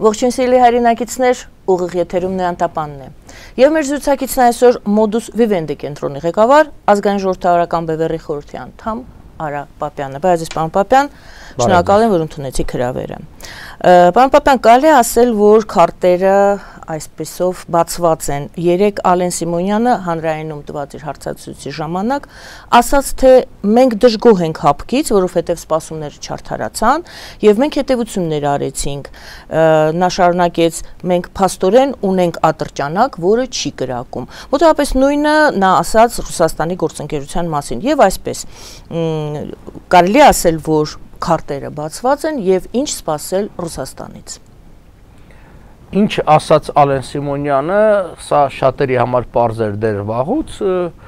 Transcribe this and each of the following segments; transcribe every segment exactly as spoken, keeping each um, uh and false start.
Ողջույն սիրելի հայրենակիցներ, ուղիղ եթերում Նեան Տապանն է։ Եվ մեր զրուցակիցն այսօր Modus Vivendi կենտրոնի ղեկավար, ազգային ժողովրդավարական բևեռի խորհրդի անդամ Արա Պապյանը։ Բայց պարոն Պապյան, շնորհակալ եմ, որ ընդունեցիք հրավերը։ Պարոն Պապյան, կարելի է ասել, որ քարտերը այսպիսով բացված են։ Երեկ Ալեն Սիմոնյանը հանրայինում տված իր հարցազրույցի ժամանակ ասաց, թե մենք դժգոհ ենք հապկից, որովհետև սպասումները չարդարացան, եւ մենք հետեւություններ արեցինք։ Նա շարունակեց, մենք փաստորեն ունենք ատրճանակ, որը չի կրակում։ Մոտավորապես նույնը նա ասաց Ռուսաստանի գործընկերության մասին եւ այսպես կարելի է ասել, որ քարտերը բացված են եւ ինչ սպասել Ռուսաստանից։ Ինչ ասաց Ալեն Սիմոնյանը, սա շատերի համար պարզ էր դեռ վաղուց,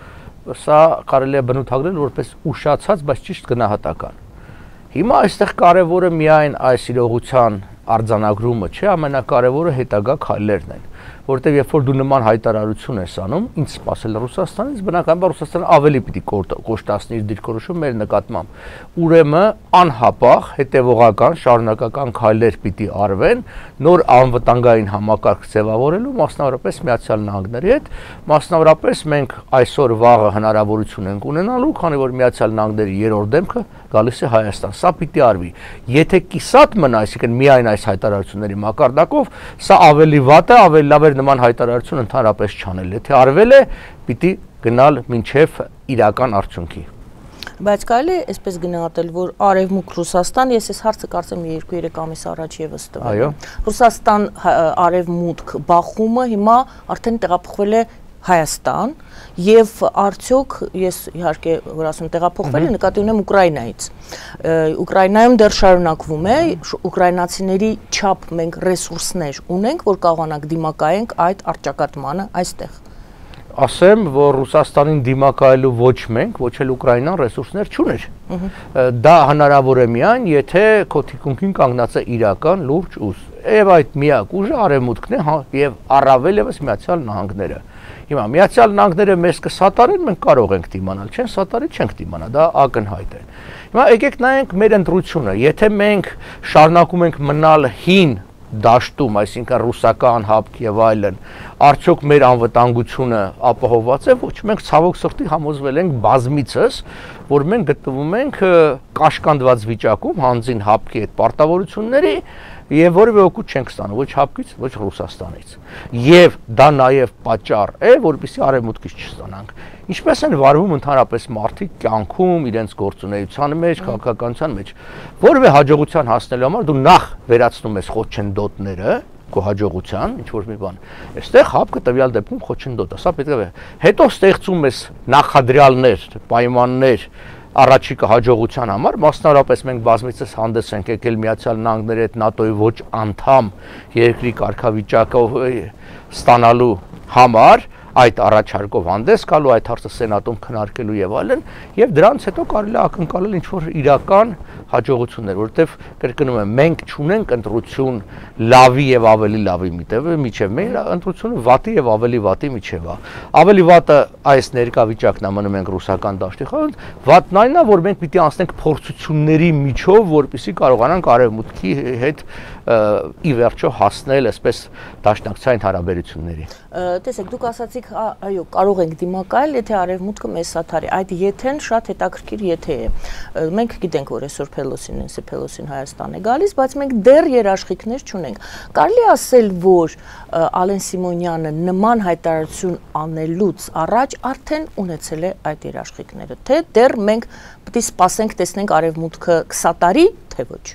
սա կարելի է բնութագրել որպես ուշացած, բայց ճիշտ գնահատական։ Հիմա այստեղ կարևորը միայն այս իրողության արձանագրումը չէ, ամենակարևորը հետագա քայլերն են, որտեղ երբ որ դու նման հայտարարություն ես անում, ինչ սպասել Ռուսաստանից, բնականաբար Ռուսաստանը ավելի պիտի կոշտացնի իր դիրքորոշումը մեր նկատմամբ։ Ուրեմն անհապաղ հետևողական շարունակական քայլեր պիտի արվեն նոր անվտանգային համակարգ ձևավորելու, մասնավորապես Միացյալ Նահանգների հետ, մասնավորապես մենք այսօր վաղը հնարավորություն ենք ունենալու, քանի որ Միացյալ Նահանգների երրորդ դեմքը գալիս է Հայաստան։ Սա պիտի արվի։ Եթե կիսատ մնա, այսինքն միայն այս հայտարարությունների մակարդակով, սա ավելի վատ է, ավելի լավ էր նման հայտարարություն ընդհանրապես չանել։ Եթե արվել է, պիտի գնալ մինչև իրական արդյունքի։ Բայց կարելի է այսպես գնահատել, որ Արևմուտք Ռուսաստան, ես այս հարցը կարծեմ երկու երեք ամիս առաջ եւս տվել եմ։ Ռուսաստան Արևմուտք բախումը հիմա արդեն տեղափոխվել է Հայաստան եւ արդյոք ես իհարկե որ ասում տեղափոխվել է նկատի ունեմ Ուկրաինայից։ Ուկրաինայում դեռ շարունակվում է, ուկրաինացիների չափ մենք ռեսուրսներ ունենք, որ կարողանանք դիմակայենք այդ առճակատմանը այստեղ։ Ասեմ, որ Ռուսաստանին դիմակայելու ոչ մենք, ոչ էլ Ուկրաինան ռեսուրսներ չուներ։ Դա հնարավոր է միայն, եթե քո թիկունքին կանգնած է իրական լուրջ ուժ։ Եվ այդ միակ ուժը Արևմուտքն է եւ առավել եւս Միացյալ Նահանգները։ Հիմա Միացյալ Նահանգները մեզ կսատարեն, մենք կարող ենք դիմանալ, չեն սատարի, չենք դիմանա, դա ակնհայտ է։ Հիմա եկեք նայենք մեր ընտրությունը, եթե մենք շարունակում ենք մնալ հին դաշտում, այսինքն ռուսական հապկ եւ այլն, արդյոք մեր անվտանգությունը ապահովված է, ոչ, մենք ցավոք սրտի համոզվել ենք բազմիցս, որ մենք գտնվում ենք կաշկանդված վիճակում հանձին հապկի այդ պարտավորությունների եւ որևէ օգուտ չենք ստանում ոչ հապկից, ոչ Ռուսաստանից։ Եվ դա նաեւ պատճառ է, որպեսզի Արևմուտքից չստանանք։ Ինչպես են վարվում ընդհանրապես մարդիկ կյանքում, իրենց գործունեության մեջ, քաղաքականության մեջ, որևէ հաջողության հասնելու համար դու նախ վերացնում ես խոչընդոտները, քո հաջողության, ինչ որ մի բան։ Այստեղ հապկը տվյալ դեպքում խոչընդոտ է, սա պետք է։ Հետո ստեղծում ես նախադրյալներ, պայմաններ առաջիկա հաջողության համար, մասնավորապես մենք բազմիցս հանդես ենք եկել Միացյալ Նահանգների հետ ՆԱՏՕ-ի ոչ անդամ երկրի կարգավիճակով ստանալու համար, այդ առաջարկով հանդես գալու, այդ հարցը սենատում քննարկելու եւ այլն, եւ դրանից հետո կարելի է ակնկալել ինչ որ իրական հաջողություններ, որովհետեւ կրկնում եմ, մենք չունենք ընտրություն լավի եւ ավելի լավի միջեւ, մեր ընտրությունը վատի եւ ավելի վատի միջեւ է։ Ավելի վատը այս ներկա վիճակն է, մնում ենք ռուսական դաշտի խորհուրդ, վատն այն է, որ մենք պիտի անցնենք փորձությունների միջով, որպեսզի կարողանանք Արևմուտքի հետ ի վերջո հասնել այսպես դաշնակցային հարաբերությունների։ Տեսեք, դուք ասացիք, այո, կարող ենք դիմակայել, եթե Արևմուտքը մեզ սաթարի։ Այդ եթեն շատ հետաքրքիր եթե է։ Մենք գիտենք, որ այսօր Փելոսին, Նենսի Փելոսին Հայաստան է գալիս, բայց մենք դեռ երաշխիքներ չունենք։ Կարելի է ասել, որ Ալեն Սիմոնյանը նման հայտարարություն անելուց առաջ արդեն ունեցել է այդ երաշխիքները, թե դեռ մենք պետք է սպասենք, տեսնենք Արևմուտքը կսատարի, թե ոչ։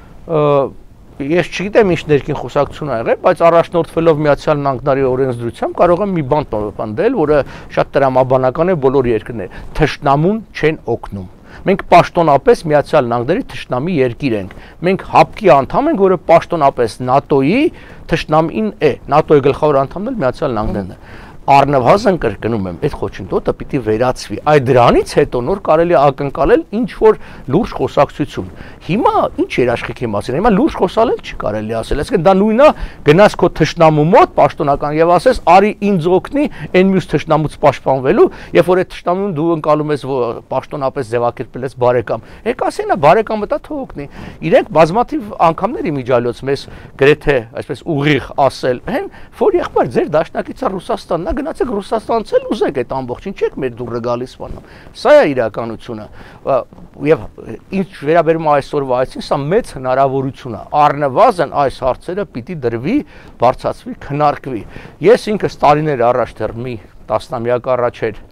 Ես չգիտեմ ինչ ներքին խոսակցություն ա եղել, բայց առաջնորդվելով Միացյալ Նահանգների օրենսդրությամբ կարող եմ մի բան պնդել, որը շատ տրամաբանական է բոլոր երկրները։ Թշնամուն չեն օգնում։ Մենք պաշտոնապես Միացյալ Նահանգների թշնամի երկիր ենք։ Մենք հապկի անդամ ենք, որը պաշտոնապես ՆԱՏՕ-ի թշնամին է։ ՆԱՏՕ-ի գլխավոր անդամն էլ Միացյալ Նահանգներն է։ առնվազն կրկնում եմ, այդ խոչընդոտը պիտի վերացվի։ Այդ դրանից հետո նոր կարելի է ակնկալել ինչ որ լուրջ խոսակցություն։ Հիմա ինչ երաշխիքի մասին, հիմա լուրջ խոսալել չի կարելի ասել, այսինքն դա նույնն է գնաս քո թշնամու մոտ պաշտոնական եւ ասես արի ինձ օգնի այն մյուս թշնամուց պաշտպանվելու, երբ որ այդ թշնամուն դու ընկալում ես պաշտոնապես ձևակերպել ես բարեկամ։ Եք ասենա բարեկամը դա թող օգնի։ Իրենք բազմաթիվ անգամներ իմիջիալոց մեզ գրեթե այսպես ուղիղ ասել են, որ եղբայր ձեր դաշնակիցը Ռուսաստանն է, գնացեք Ռուսաստանից էլ ուզեք այդ ամբողջին, չեք մեր դուրը գալիս բանում։ Սա է իրականությունը։ Եվ ինչ վերաբերում է այսօրվա այսին, սա մեծ հնարավորություն է։ Առնվազն այս հարցերը պիտի դրվի, բարձրացվի, քննարկվի։ Ես ինքս տարիներ առաջ դեռ մի տասնամյակ առաջ էր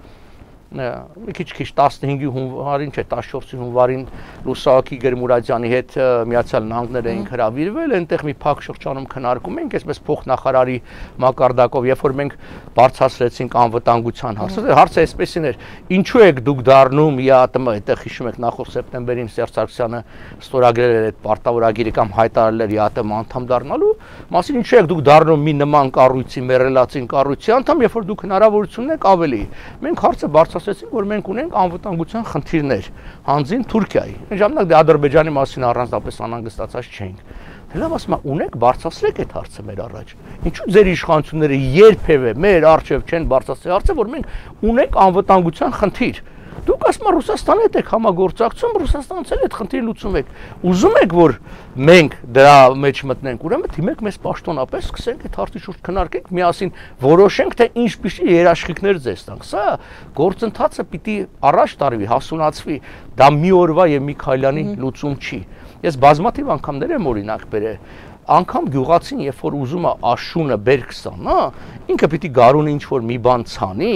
մի քիչ-քիչ տասնհինգի հունվարին, չէ, տասնչորսի հունվարին Լուսահոգի Գերմուրադյանի հետ Միացյալ Նահանգներ էինք հրավիրվել, այնտեղ մի փակ շրջանում քննարկում էինք, այսպես փոխնախարարի մակարդակով, երբ որ մենք բարձրացրեցինք անվտանգության հարցը, հարցը այսպեսին էր. ինչու եք դուք դառնում ԵԱՏՄ, այդտեղ հիշում եք նախորդ սեպտեմբերին Սերժ Սարգսյանը ստորագրել էր այդ պարտավորագիրը կամ հայտարարել էր ԵԱՏՄ անդամ դառնալու մասին, ինչու եք դուք դառնում մի նման կառույցի, մեռելացին կառույցի անդամ, երբ որ դուք հնարավորություն ունեք ավելի։ Մենք հարցը բարձրացրեցինք, որ մենք ունենք անվտանգության խնդիրներ հանձին Թուրքիայի։ Այն ժամանակ դե Ադրբեջանի մասին առանձնապես անհանգստացած չէինք։ Լավ ասում եմ, ունեք բարձրացրեք այդ հարցը մեր առաջ։ Ինչու ձեր իշխանությունները երբևէ մեր առջև չեն բարձրացրել հարցը, որ մենք ունենք անվտանգության խնդիր։ Դուք ասում եք Ռուսաստանի հետ եք համագործակցում, Ռուսաստանից էլ այդ խնդիրը լուծում եք։ Ուզում եք, որ մենք դրա մեջ մտնենք, ուրեմն թիմեք մեզ պաշտոնապես, սկսենք այդ հարցի շուրջ քննարկենք, միասին որոշենք, թե ինչպիսի երաշխիքներ ձեզ տանք։ Սա գործընթացը պիտի առաջ տարվի, հասունացվի, դա մի օրվա եւ մի քայլանի լուծում չի։ Ես բազմաթիվ անգամներ եմ օրինակ բերել, անգամ գյուղացին, երբ որ ուզում է աշունը բերք ստանա, ինքը պիտի գարունը ինչ-որ մի բան ցանի,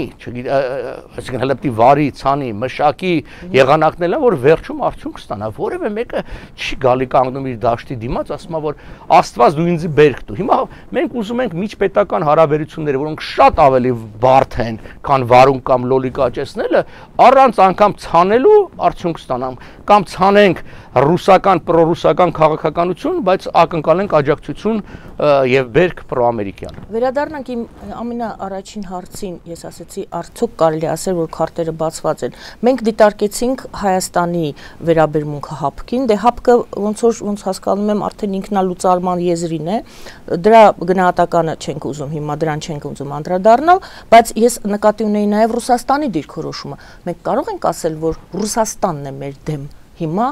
այսինքն հələ պիտի վարի, ցանի, մշակի, եղանակն որ վերջում արդյունք ստանա, որևէ մեկը չի գալի կանգնում իր դաշտի դիմաց, ասում է, որ Աստված դու ինձ բերք տու։ Հիմա մենք ուզում ենք միջպետական հարաբերությունները, որոնք շատ ավելի բարդ են, քան վարուն կամ լոլիկ աճեցնելը, առանց անգամ ցանելու արդյունք ստանամ, կամ ցանենք ռուսական, պրոռուսական քաղաքականություն, բայց ակնկալենք աջակցություն եւ բերք պրոամերիկյան։ Վերադառնանք իմ ամենաառաջին հարցին, ես ասեցի, արդյոք կարելի ասել, որ քարտերը բացված են։ Մենք դիտարկեցինք Հայաստանի վերաբերմունքը ՀԱՊԿ-ին, դե ՀԱՊԿ-ը ոնց որ ոնց հասկանում եմ, արդեն ինքնալուծարման եզրին է, դրա գնահատականը չենք ուզում հիմա, դրան չենք ուզում անդրադառնալ, բայց ես նկատի ունեի նաեւ Ռուսաստանի դիրքորոշումը։ Մենք կարող ենք ասել, որ Ռուսաստանն է մեր դեմ հիմա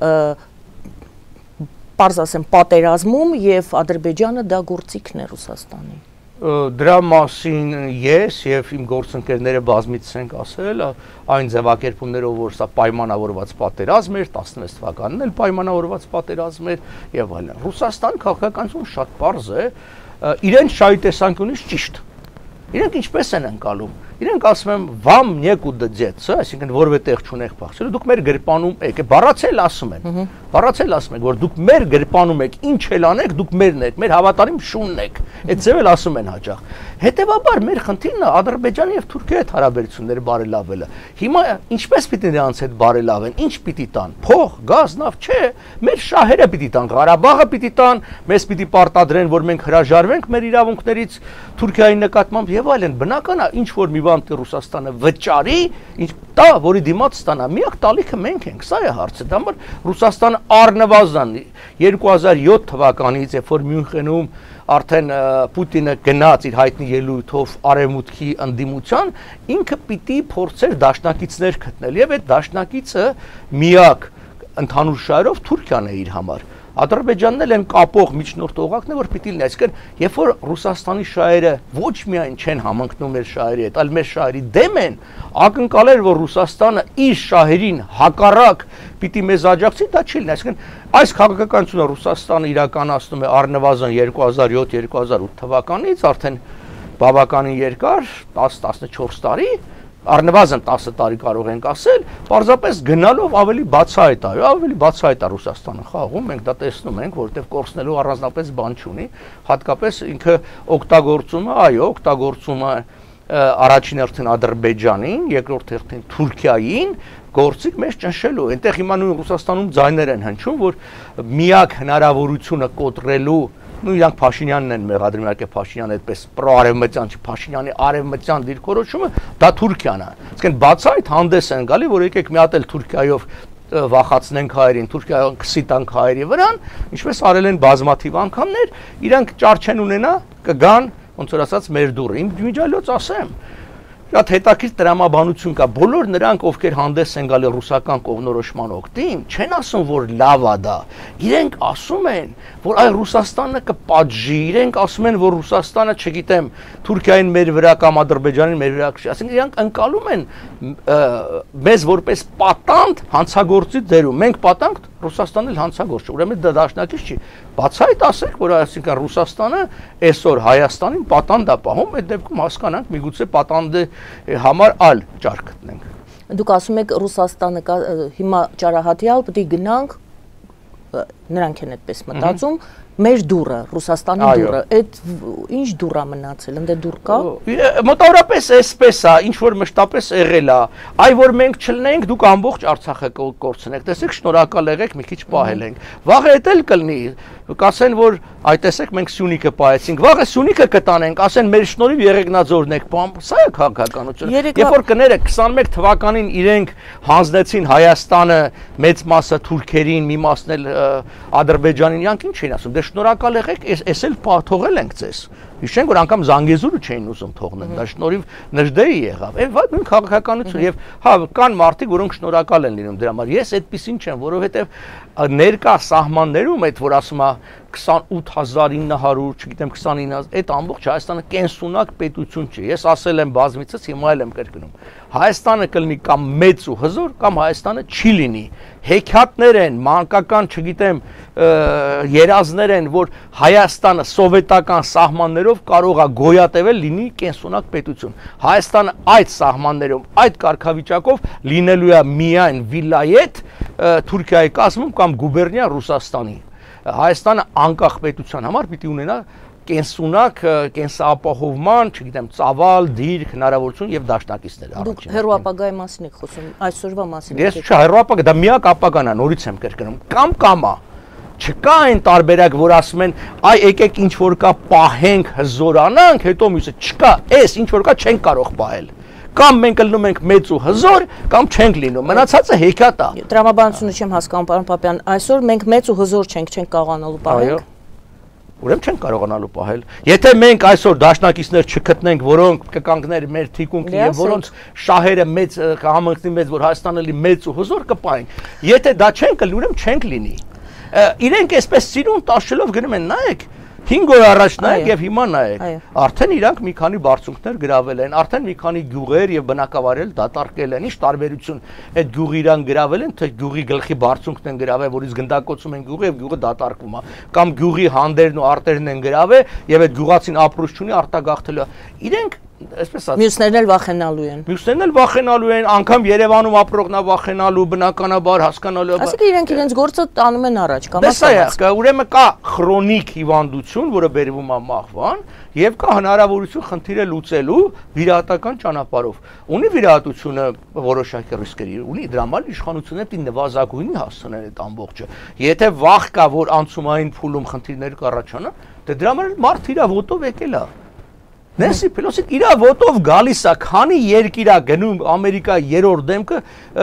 պարզ ասեմ պատերազմում եւ Ադրբեջանը դա գործիքն է Ռուսաստանի։ Դրա մասին ես եւ իմ գործընկերները բազմից ենք ասել, այն ձևակերպումներով, որ սա պայմանավորված պատերազմ էր, տասնվեց թվականին էլ պայմանավորված պատերազմ էր եւ այլն։ Ռուսաստանի քաղաքականությունը շատ պարզ է, իրենց շահի տեսանկյունից ճիշտ։ Իրենք ինչպես են ընկալում։ Իրենք ասում են «Вам некуда деться», այսինքն որևէ տեղ չունեք փախչելու, դուք մեր գրպանում եք, բառացել ասում են։ Բառացել ասում եք, որ դուք մեր գրպանում եք, ինչ էլ անեք, դուք մերն եք, մեր հավատարիմ շունն եք։ Այդ ձև էլ ասում են հաճախ։ Հետևաբար մեր խնդիրն է Ադրբեջանի եւ Թուրքիայի հետ հարաբերությունները բարելավելը։ Հիմա ինչպես պիտի նրանց հետ բարելավեն, ինչ պիտի տան։ Փող, գազ, նավ, չէ, մեր շահերը պիտի տան, Ղարաբաղը պիտի տան, մեզ պիտի պարտադրեն, որ մենք հրաժարվենք մեր իրավունքներից Թուրքիայի նկատմամբ եւ այլն։ Բնական է, ինչ որ մի բան Ռուսաստանը վճարի, ինչ տա, որի դիմաց ստանա, միակ տալիքը մենք ենք, սա է հարցը։ Դա համար Ռուսաստանը առնվազն երկու հազար յոթ թվականից, երբ որ Մյունխենում արդեն Պուտինը գնաց իր հայտնի ելույթով արևմուտքի ընդդիմության, ինքը պիտի փորձեր դաշնակիցներ գտնել եւ այդ դաշնակիցը միակ ընդհանուր շահերով Թուրքիան է իր համար։ Ադրբեջանն էլ են կապող միջնորդ օղակն է, որ պիտի լինի, այսինքն երբ որ Ռուսաստանի շահերը ոչ միայն չեն համընկնում մեր շահերի հետ, այլ մեր շահերի դեմ են, ակնկալել, որ Ռուսաստանը իր շահերին հակառակ պիտի մեզ աջակցի, դա չի լինի, այսինքն այս քաղաքականությունը Ռուսաստանը իրականացնում է առնվազն երկու հազար յոթ երկու հազար ութ թվականից, արդեն բավականին երկար, տասը տասնչորս տարի, առնվազն տասը տարի կարող ենք ասել, պարզապես գնալով ավելի բացահայտ է, ավելի բացահայտ է Ռուսաստանը խաղում, մենք դա տեսնում ենք, որովհետև կորցնելու առանձնապես բան չունի, հատկապես ինքը օգտագործում է, այո, օգտագործում է առաջին հերթին Ադրբեջանին, երկրորդ հերթին Թուրքիային, գործիք մեզ ճնշելու։ Այնտեղ հիմա նույն Ռուսաստանում ձայներ են հնչում, որ միակ հնարավորությունը կոտրելու նույն իրանք Փաշինյանն են մեղադրում, իհարկե Փաշինյանը այդպես պրոարևմտյան չի, Փաշինյանի արևմտյան դիրքորոշումը դա Թուրքիան է։ Իսկ այն բացի այդ հանդես են գալի, որ եկեք մի հատ էլ Թուրքիայով վախացնենք հայերին, Թուրքիայով քսի տանք հայերի վրան, ինչպես արել են բազմաթիվ անգամներ, իրանք ճար չեն ունենա, կգան, ոնց որ ասած, մեր դուռը։ Իմ միջալոց ասեմ, շատ հետաքրքիր տրամաբանություն կա, բոլոր նրանք, ովքեր հանդես են գալի ռուսական կողմնորոշման օգտին, չեն ասում, որ լավ է դա։ Իրենք ասում են, որ այ Ռուսաստանը կպատժի, իրենք ասում են, որ Ռուսաստանը, չգիտեմ, Թուրքիային մեր վրա կամ Ադրբեջանին մեր վրա կշի, ասենք իրանք ընկալում են մեզ որպես պատանդ հանցագործի դերում։ Մենք պատանդ, Ռուսաստանն էլ հանցագործ չէ, ուրեմն դա դաշնակից չի։ Բացի այդ ասենք, որ այսինքն Ռուսաստանը այսօր Հայաստանին պատանդ է պահում, այդ դեպքում հասկանանք, միգուցե պատանդի համար այլ ճար գտնենք։ Դուք ասում եք Ռուսաստանը հիմա ճարահատյալ պետք է գնանք, նրանք են այդպես մտածում, մեր դուռը, Ռուսաստանի դուռը, այդ ինչ դուռ է մնացել, ընդ դուռ կա։ Մոտավորապես այսպես է, ինչ որ մշտապես եղել է, այ որ մենք չլնենք, դուք ամբողջ Արցախը կորցնեք, տեսեք, շնորհակալ եղեք, մի քիչ պահել ենք։ Վաղը էդ էլ կլինի, կասեն, որ այ տեսեք, մենք Սյունիքը պահեցինք, վաղը Սյունիքը կտանենք, ասեն մեր շնորհիվ Եղեգնաձորն եք պահում, սա է քաղաքականությունը։ Երբ որ կները քսանմեկ թվականին իրենք հանձնեցին Հայաստանը մեծ մասը թուրքերին, մի մասն էլ Ադրբեջանին, իրանք ինչ էին ասում, դե շնորհակալ եղեք, էս էլ թողել ենք ձեզ։ Հիշենք, որ անգամ Զանգեզուրը չէին ուզում թողնել, դա շնորհիվ Նժդեի եղավ։ Այն վատ նույն քաղաքականություն եւ հա կան մարդիկ, որոնք շնորհակալ են լինում դրա համար։ Ես այդպեսին չեմ, որովհետեւ ներկա սահմաններում այդ որ ասում է քսանութ հազար ինը հարյուր, չգիտեմ քսանինը հազար, այդ ամբողջ Հայաստանը կենսունակ պետություն չի։ Ես ասել եմ բազմիցս, հիմա էլ եմ կրկնում։ Հայաստանը կլինի կամ մեծ ու հզոր, կամ Հայաստանը չի լինի։ Հեքիաթներ են, մանկական, չգիտեմ, երազներ են, որ Հայաստանը սովետական սահմաններով կարող է գոյատևել լինի կենսունակ պետություն։ Հայաստանը այդ սահմաններով, այդ կարգավիճակով լինելու է միայն վիլայետ Թուրքիայի կազմում կամ գուբերնիա Ռուսաստանի։ Հայաստանը անկախ պետության համար պիտի ունենա կենսունակ, կենսապահովման, չգիտեմ, ծավալ, դիրք, հնարավորություն եւ դաշնակիցներ առաջին։ Դուք հերո ապագայի մասին եք խոսում, այսօրվա մասին։ Ես չէ, հերո ապագա, դա միակ ապագան է, նորից եմ կրկնում։ Կամ կամ է։ Չկա այն տարբերակ, որ ասում են, այ եկեք ինչ որ կա պահենք, հզորանանք, հետո մյուսը չկա, էս ինչ որ կա չենք կարող պահել։ Կամ մենք լինում ենք մեծ ու հզոր, կամ չենք լինում։ Մնացածը հեքիաթ է։ Տրամաբանությունը չեմ հասկանում, պարոն Պապյան, այսօր մենք մեծ ու հզոր չենք, չենք կարողանալու պահենք։ Ուրեմն չենք կարողանալու պահել։ Եթե մենք այսօր դաշնակիցներ չգտնենք, որոնք կկանգներ մեր թիկունքի եւ որոնց շահերը մեծ համընկնի մեծ, որ Հայաստանը լինի մեծ ու հզոր կպահենք։ Եթե դա չենք կլինի, ուրեմն չենք լինի։ Իրենք այսպես սիրուն տաշելով գնում են, նայեք, հինգ օր առաջ նայեք եւ հիմա նայեք։ Արդեն իրանք մի քանի բարձունքներ գրավել են, արդեն մի քանի գյուղեր եւ բնակավայրեր դատարկել են։ Ինչ տարբերություն այդ գյուղի իրան գրավել են, թե գյուղի գլխի բարձունքն են գրավել, որից գնդակոծում են գյուղը եւ գյուղը դատարկվում է, կամ գյուղի հանդերն ու արտերն են գրավել եւ այդ գյուղացին ապրուց չունի արտագաղթելու։ Իրենք այսպես ասած մյուսներն էլ վախենալու են։ Մյուսներն էլ վախենալու են, անգամ Երևանում ապրողնա վախենալու, բնականաբար հասկանալու։ Այսինքն իրենք իրենց գործը տանում են առաջ, կամ ասած։ Ուրեմն կա քրոնիկ հիվանդություն, որը բերվում է մահվան, եւ կա հնարավորություն խնդիրը լուծելու վիրահատական ճանապարհով։ Ունի վիրահատությունը որոշակի ռիսկերի, ունի դրա համար իշխանությունը պետք է նվազագույնի հասցնել այդ ամբողջը։ Եթե վախ կա, որ անցումային փուլում խնդիրներ կառաջանա, դե դրա համար մարդ իր ոտով եկել է։ Նենսի Պելոսին իր ոտով գալիս է, քանի երկիր է գնում Ամերիկա երրորդ դեմքը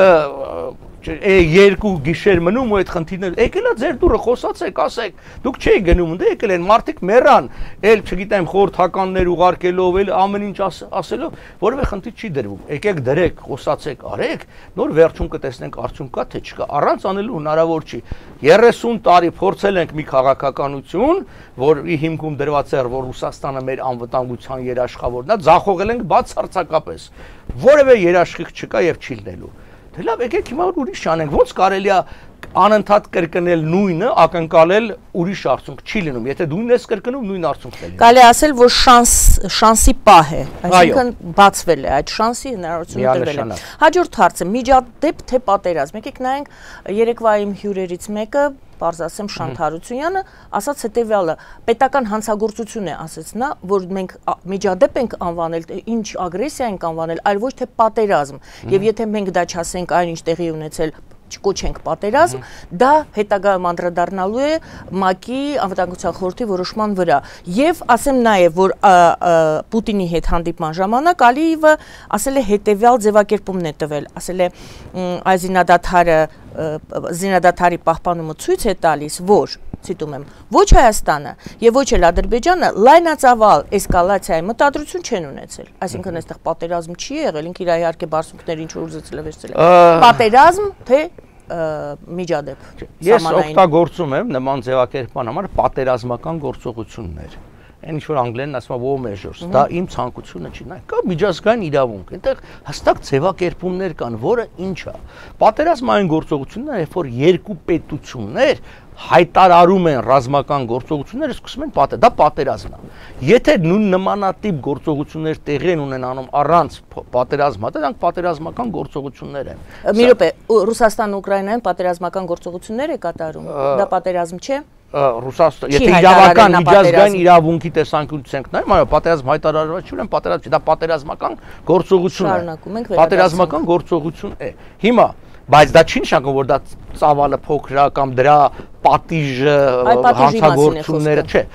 երկու գիշեր մնում ու այդ խնդիրները եկել է ձեր դուրը խոսացեք, ասեք, դուք չէի գնում, դե եկել են մարդիկ մեռան, էլ չգիտեմ խորհրդականներ ուղարկելով, էլ ամեն ինչ ասելով, որևէ խնդիր չի դրվում։ Եկեք դրեք, խոսացեք, արեք, նոր վերջում կտեսնենք արդյունք կա թե չկա, առանց անելու հնարավոր չի։ երեսուն տարի փորձել ենք մի քաղաքականություն, որի հիմքում դրված էր, որ Ռուսաստանը մեր անվտանգության երաշխավորն է, ձախողել ենք բացարձակապես։ Որևէ երաշխիք չկա եւ չի լինելու։ Դե լավ, եկեք հիմա ուրիշ անենք, ոնց կարելի է անընդհատ կրկնել նույնը, ակնկալել ուրիշ արդյունք չի լինում, եթե նույնն ես կրկնում, նույն արդյունքն է լինում։ Կարելի ասել, որ շանս շանսի պահ է, այսինքն բացվել է, այդ շանսի հնարավորությունը տրվել է։ Հաջորդ հարցը՝ միջադեպ թե պատերազմ։ Եկեք նայենք երեկվա իմ հյուրերից մեկը, պարզ ասեմ Շանթ Հարությունյանը, ասաց հետևյալը, պետական հանցագործություն է ասեց նա, որ մենք միջադեպ ենք անվանել, ինչ ագրեսիա ենք անվանել, այլ ոչ թե պատերազմ։ Եվ եթե մենք դա չասենք այն ինչ տեղի ունեցել չկոչենք պատերազմ, դա հետագայում անդրադառնալու է ՄԱԿ-ի անվտանգության խորհրդի որոշման վրա։ Եվ ասեմ նաև, որ Պուտինի հետ հանդիպման ժամանակ Ալիևը ասել է հետևյալ ձևակերպումն է տվել, ասել է այս զինադադարը զինադադարի պահպանումը ցույց է տալիս, որ ցիտում եմ, ոչ Հայաստանը եւ ոչ էլ Ադրբեջանը լայնածավալ էսկալացիայի մտադրություն չեն ունեցել։ Այսինքն այստեղ պատերազմ չի եղել, ինքը իր իհարկե բարձունքները ինչ որ ուզեցել է վերցրել։ Պատերազմ թե միջադեպ։ Ես օգտագործում եմ նման ձևակերպման համար պատերազմական գործողություններ։ Այն ինչ որ անգլերեն ասում է war measures, դա իմ ցանկությունը չի, նայ, կա միջազգային իրավունք, այնտեղ հստակ ձևակերպումներ կան, որը ինչ է։ Պատերազմային գործողությունները, երբ որ երկու պետություններ հայտարարում են ռազմական գործողությունները, սկսում են պատեր, դա պատերազմն է։ Եթե նույն նմանատիպ գործողություններ տեղի են ունենանում առանց պատերազմա, դրանք պատերազմական գործողություններ են։ Մի րոպե, Ռուսաստանը Ուկրաինայում պատերազմական գործողություններ է կատարում, դա պատերազմ չէ։ Ռուսաստան, եթե իրավական միջազգային իրավունքի տեսանկյունից ենք նայում, այո, պատերազմ հայտարարված չի, ուրեմն պատերազմ չի, դա պատերազմական գործողություն է։ Պատերազմական գործողություն է։ Հիմա, բայց դա չի նշանակում, որ դա ծավալը փոքր է կամ դրա պատիժը հանցագործությունները, չէ,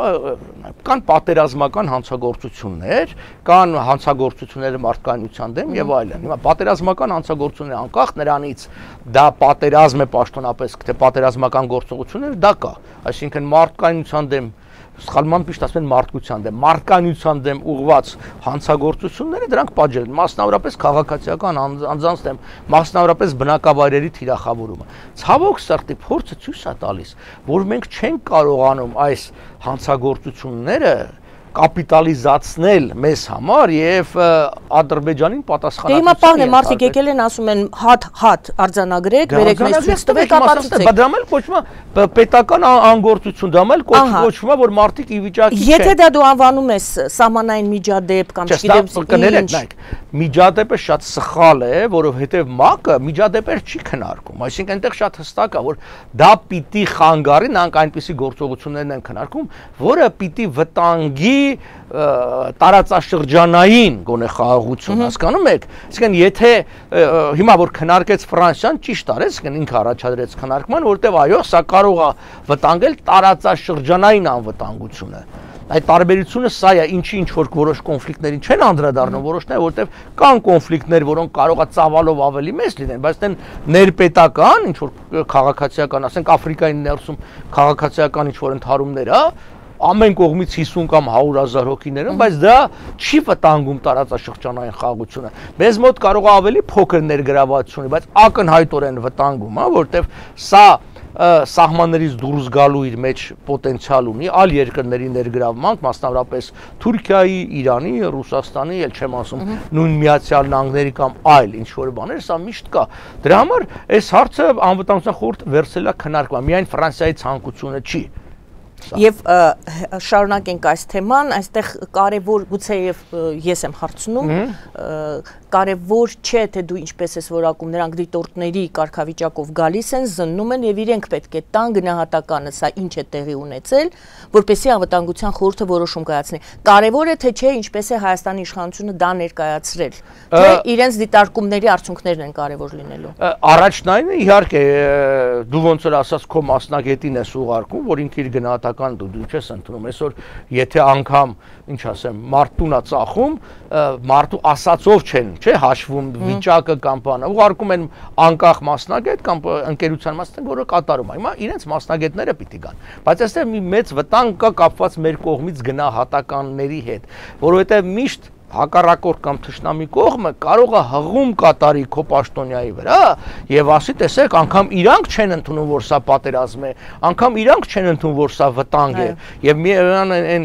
կան պատերազմական հանցագործություններ, կան հանցագործությունները մարդկայնության դեմ եւ այլն։ Հիմա պատերազմական հանցագործությունները անկախ նրանից դա պատերազմ է պաշտոնապես, թե պատերազմական գործողություններ, դա կա, այսինքն մարդկայնության դեմ սխալման պիշտ ասում են մարդկության դեմ, մարդկայնության դեմ ուղղված հանցագործությունները դրանք պատժել են, մասնավորապես քաղաքացիական անձանց դեմ, մասնավորապես բնակավայրերի թիրախավորումը։ Ցավոք սրտի փորձը ցույց է տալիս, որ մենք չենք կարողանում այս հանցագործությունները կապիտալիզացնել մեզ համար եւ Ադրբեջանին պատասխանատվություն։ Հիմա պահն է, մարդիկ եկել են ասում են հատ հատ արձանագրեք, վերեք մեզ ցույց տվեք, ապացուցեք։ Բայց դրամել կոչվում է պետական անգործություն, դրամել կոչվում է, որ մարդիկ ի վիճակի չեն։ Եթե դա դու անվանում ես սահմանային միջադեպ կամ չգիտեմ ինչ, միջադեպը շատ սխալ է, որովհետեւ ՄԱԿ-ը միջադեպեր չի քննարկում, այսինքն այնտեղ շատ հստակ է, որ դա պիտի խանգարի, նրանք այնպիսի գործողություններն են քննարկում, որը պիտի վտանգի տարածաշրջանային գոնե խաղաղություն, հասկանում եք, այսինքն եթե հիմա որ քննարկեց Ֆրանսիան, ճիշտ արեց, ինքը առաջադրեց քննարկման, որտեղ այո, սա կարող է վտանգել տարածաշրջանային անվտանգությունը։ Այդ տարբերությունը սա է, ինչի ինչ որ որոշ կոնֆլիկտներին չեն անդրադառնում, որոշները, որտեղ կան կոնֆլիկտներ, որոնք կարող է ծավալով ավելի մեծ լինեն, բայց դեն ներպետական, ինչ որ քաղաքացիական, ասենք Աֆրիկայի ներսում քաղաքացիական ինչ որ ընդհարումներ, հա, ամեն կողմից հիսուն կամ հարյուր հազար հոգիներ են, բայց դա չի վտանգում տարածաշրջանային խաղաղությունը։ Մեզ մոտ կարող է ավելի փոքր ներգրավվածություն, բայց ակնհայտորեն վտանգում, հա, որտեղ սա սահմաններից դուրս գալու իր մեջ պոտենցիալ ունի այլ երկրների ներգրավման, մասնավորապես Թուրքիայի, Իրանի, Ռուսաստանի, ել չեմ ասում, նույն Միացյալ Նահանգների կամ այլ ինչ որ բաներ, սա միշտ կա։ Դրա համար այս հարցը անվտանգության խորհուրդը վերցրել է քննարկման, միայն Ֆրանսիայի ցանկությունը չի։ Եվ շարունակենք այս թեման, այստեղ կարևոր, գուցե եւ ես եմ հարցնում, կարևոր չէ թե դու ինչպես ես որակում, նրանք դիտորդների կարգավիճակով գալիս են, զննում են եւ իրենք պետք է տան գնահատականը, սա ինչ է տեղի ունեցել, որպեսզի անվտանգության խորհուրդը որոշում կայացնի։ Կարևոր է թե չէ ինչպես է Հայաստանի իշխանությունը դա ներկայացրել, թե իրենց դիտարկումների արդյունքներն են կարևոր լինելու։ Առաջն այն է, իհարկե, դու ոնց որ ասած քո մասնագետին ես ուղարկում, որ ինքը իր գնահատական դու դու չես ընդունում, այսօր եթե անգամ, ինչ ասեմ, մարդուն է ծախում, մարդու ասածով չեն, չէ, հաշվում վիճակը կամ բանը, ուղարկում են անկախ մասնագետ կամ ընկերության մասնագետ, որը կատարում է։ Հիմա իրենց մասնագետները պիտի գան, բայց այստեղ մի մեծ վտանգ կա կապված մեր կողմից գնահատականների հետ, որովհետև միշտ հակառակորդ կամ թշնամի կողմը կարող է հղում կատարի քո պաշտոնյայի վրա եւ ասի, տեսեք, անգամ իրանք չեն ընդունում, որ սա պատերազմ է, անգամ իրանք չեն ընդունում, որ սա վտանգ է եւ միայն այն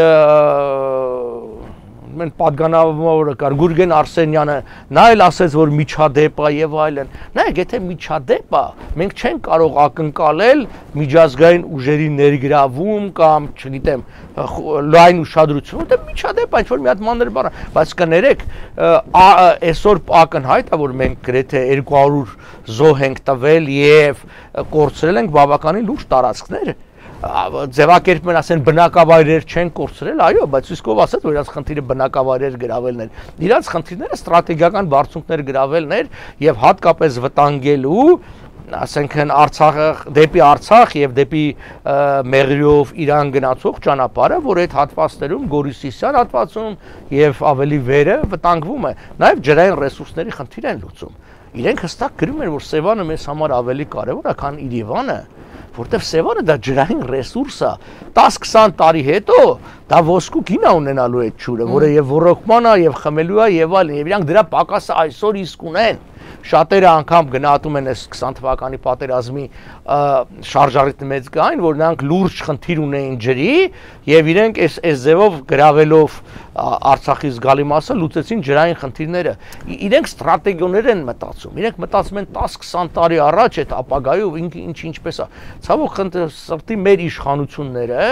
մեն պատգանավորը կար Գուրգեն Արսենյանը, նա էլ ասեց, որ միջադեպ է եւ այլն։ Նայեք, եթե միջադեպ է, մենք չենք կարող ակնկալել միջազգային ուժերի ներգրավում կամ, չգիտեմ, լայն ուշադրություն, որտեղ միջադեպ ինչ որ մի հատ մանր բառ, բայց կներեք, այսօր ակնհայտ է, որ մենք գրեթե երկու հարյուր զոհ ենք տվել եւ կորցրել ենք բավականին լուրջ տարածքներ։ ձևակերպում են ասեն բնակավայրեր չեն կորցրել, այո, բայց իսկ ով ասաց, որ իրանց խնդիրը բնակավայրեր գրավելն էր։ Իրանց խնդիրները ստրատեգիական բարձունքներ գրավելն էր եւ հատկապես վտանգելու, ասենք Արցախը դեպի Արցախ եւ դեպի Մեղրիով Իրան գնացող ճանապարհը, որ այդ հատվածներում Գորիսիսյան հատվածում եւ ավելի վերը վտանգվում է։ Նաեւ ջրային ռեսուրսների խնդիր են լուծում։ Իրենք հստակ գրում են, որ Սևանը մեզ համար ավելի կարևոր է, քան Երևանը, որտեվ Սևանը դա ջրային ռեսուրս է, տասը քսան տարի հետո դա ոսկու գին է ունենալու այդ ջուրը, որը եւ ոռոգման է եւ խմելու է եւ այլն, եւ իրանք դրա պակասը այսօր իսկ ունեն։ Շատերը անգամ գնահատում են այս քսան թվականի պատերազմի շարժառիթը մեծ կային, որ նրանք լուրջ խնդիր ունեին ջրի եւ իրենք այս այս ձևով գրավելով Արցախի զգալի մասը լուծեցին ջրային խնդիրները։ Իրենք ստրատեգիաներ են մտածում։ Իրենք մտածում են տասը քսան տարի առաջ այդ ապագայով ինչ ինչպես է։ Ցավոք սրտի մեր իշխանությունները